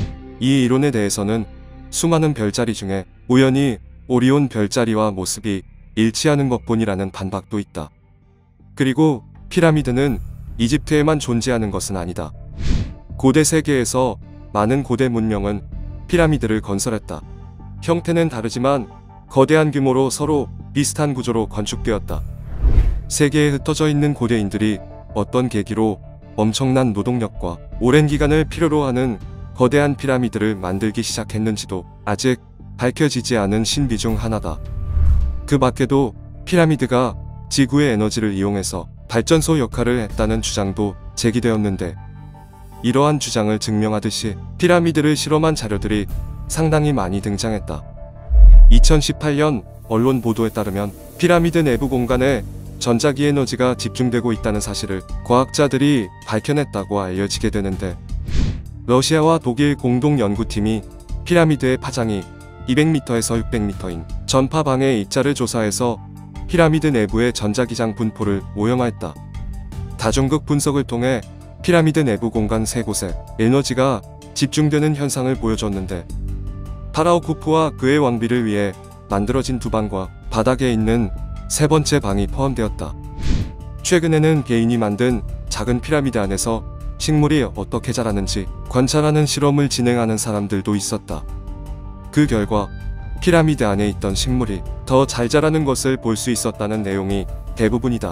이 이론에 대해서는 수많은 별자리 중에 우연히 오리온 별자리와 모습이 일치하는 것뿐이라는 반박도 있다. 그리고 피라미드는 이집트에만 존재하는 것은 아니다. 고대 세계에서 많은 고대 문명은 피라미드를 건설했다. 형태는 다르지만 거대한 규모로 서로 비슷한 구조로 건축되었다. 세계에 흩어져 있는 고대인들이 어떤 계기로 엄청난 노동력과 오랜 기간을 필요로 하는 거대한 피라미드를 만들기 시작했는지도 아직 밝혀지지 않은 신비 중 하나다. 그 밖에도 피라미드가 지구의 에너지를 이용해서 발전소 역할을 했다는 주장도 제기되었는데, 이러한 주장을 증명하듯이 피라미드를 실험한 자료들이 상당히 많이 등장했다. 이천십팔 년 언론 보도에 따르면 피라미드 내부 공간에 전자기 에너지가 집중되고 있다는 사실을 과학자들이 밝혀냈다고 알려지게 되는데, 러시아와 독일 공동 연구팀이 피라미드의 파장이 이백 미터에서 육백 미터인 전파 방해 입자를 조사해서 피라미드 내부의 전자기장 분포를 오형화했다. 다중극 분석을 통해 피라미드 내부 공간 세 곳에 에너지가 집중되는 현상을 보여줬는데, 파라오 쿠프와 그의 왕비를 위해 만들어진 두 방과 바닥에 있는 세 번째 방이 포함되었다. 최근에는 개인이 만든 작은 피라미드 안에서 식물이 어떻게 자라는지 관찰하는 실험을 진행하는 사람들도 있었다. 그 결과 피라미드 안에 있던 식물이 더 잘 자라는 것을 볼 수 있었다는 내용이 대부분이다.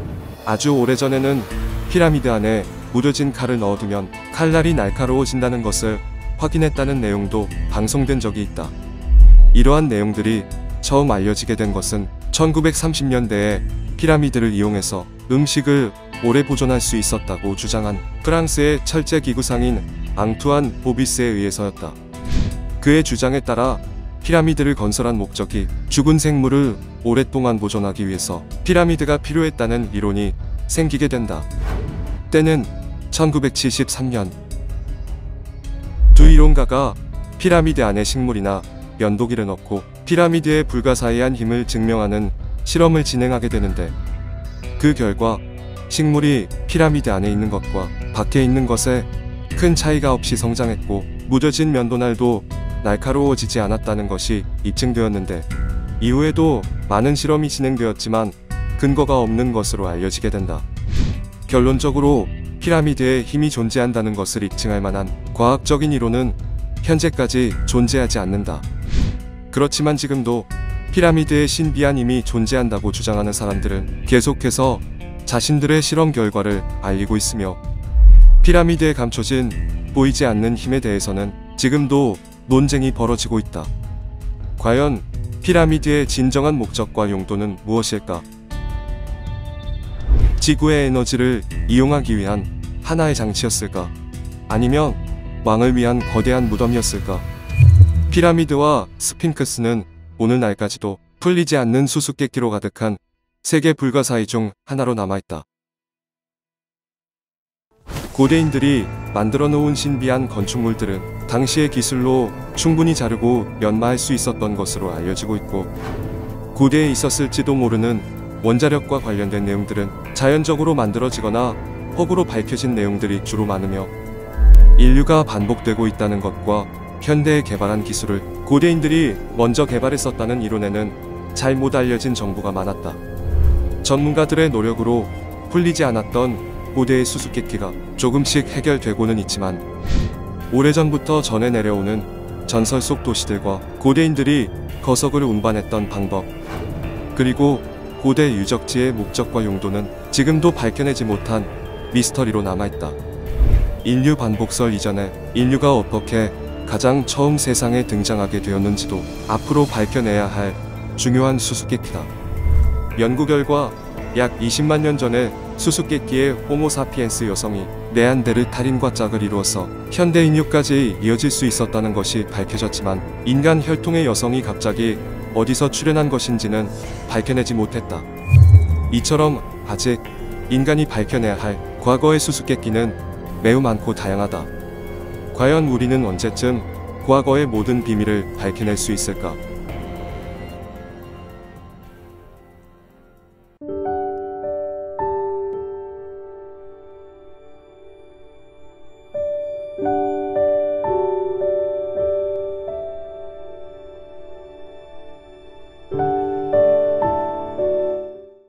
아주 오래전에는 피라미드 안에 무뎌진 칼을 넣어두면 칼날이 날카로워진다는 것을 확인했다는 내용도 방송된 적이 있다. 이러한 내용들이 처음 알려지게 된 것은 천구백삼십 년대에 피라미드를 이용해서 음식을 오래 보존할 수 있었다고 주장한 프랑스의 철제 기구상인 앙투안 보비스에 의해서였다. 그의 주장에 따라 피라미드를 건설한 목적이 죽은 생물을 오랫동안 보존하기 위해서 피라미드가 필요했다는 이론이 생기게 된다. 때는 천구백칠십삼 년. 두 이론가가 피라미드 안에 식물이나 면도기를 넣고 피라미드의 불가사의한 힘을 증명하는 실험을 진행하게 되는데, 그 결과 식물이 피라미드 안에 있는 것과 밖에 있는 것에 큰 차이가 없이 성장했고 무뎌진 면도날도 날카로워지지 않았다는 것이 입증되었는데, 이후에도 많은 실험이 진행되었지만 근거가 없는 것으로 알려지게 된다. 결론적으로 피라미드에 힘이 존재한다는 것을 입증할 만한 과학적인 이론은 현재까지 존재하지 않는다. 그렇지만 지금도 피라미드에 신비한 힘이 존재한다고 주장하는 사람들은 계속해서 자신들의 실험 결과를 알리고 있으며, 피라미드에 감춰진 보이지 않는 힘에 대해서는 지금도 논쟁이 벌어지고 있다. 과연 피라미드의 진정한 목적과 용도는 무엇일까? 지구의 에너지를 이용하기 위한 하나의 장치였을까? 아니면 왕을 위한 거대한 무덤이었을까? 피라미드와 스핑크스는 오늘날까지도 풀리지 않는 수수께끼로 가득한 세계 불가사의 중 하나로 남아있다. 고대인들이 만들어 놓은 신비한 건축물들은 당시의 기술로 충분히 자르고 연마할 수 있었던 것으로 알려지고 있고, 고대에 있었을지도 모르는 원자력과 관련된 내용들은 자연적으로 만들어지거나 허구로 밝혀진 내용들이 주로 많으며, 인류가 반복되고 있다는 것과 현대에 개발한 기술을 고대인들이 먼저 개발했었다는 이론에는 잘 못 알려진 정보가 많았다. 전문가들의 노력으로 풀리지 않았던 고대의 수수께끼가 조금씩 해결되고는 있지만, 오래전부터 전해 내려오는 전설 속 도시들과 고대인들이 거석을 운반했던 방법, 그리고 고대 유적지의 목적과 용도는 지금도 밝혀내지 못한 미스터리로 남아있다. 인류 반복설 이전에 인류가 어떻게 가장 처음 세상에 등장하게 되었는지도 앞으로 밝혀내야 할 중요한 수수께끼다. 연구 결과 약 이십만 년 전에 수수께끼의 호모사피엔스 여성이 네안데르탈인과 짝을 이루어서 현대 인류까지 이어질 수 있었다는 것이 밝혀졌지만 인간 혈통의 여성이 갑자기 어디서 출현한 것인지는 밝혀내지 못했다. 이처럼 아직 인간이 밝혀내야 할 과거의 수수께끼는 매우 많고 다양하다. 과연 우리는 언제쯤 과거의 모든 비밀을 밝혀낼 수 있을까?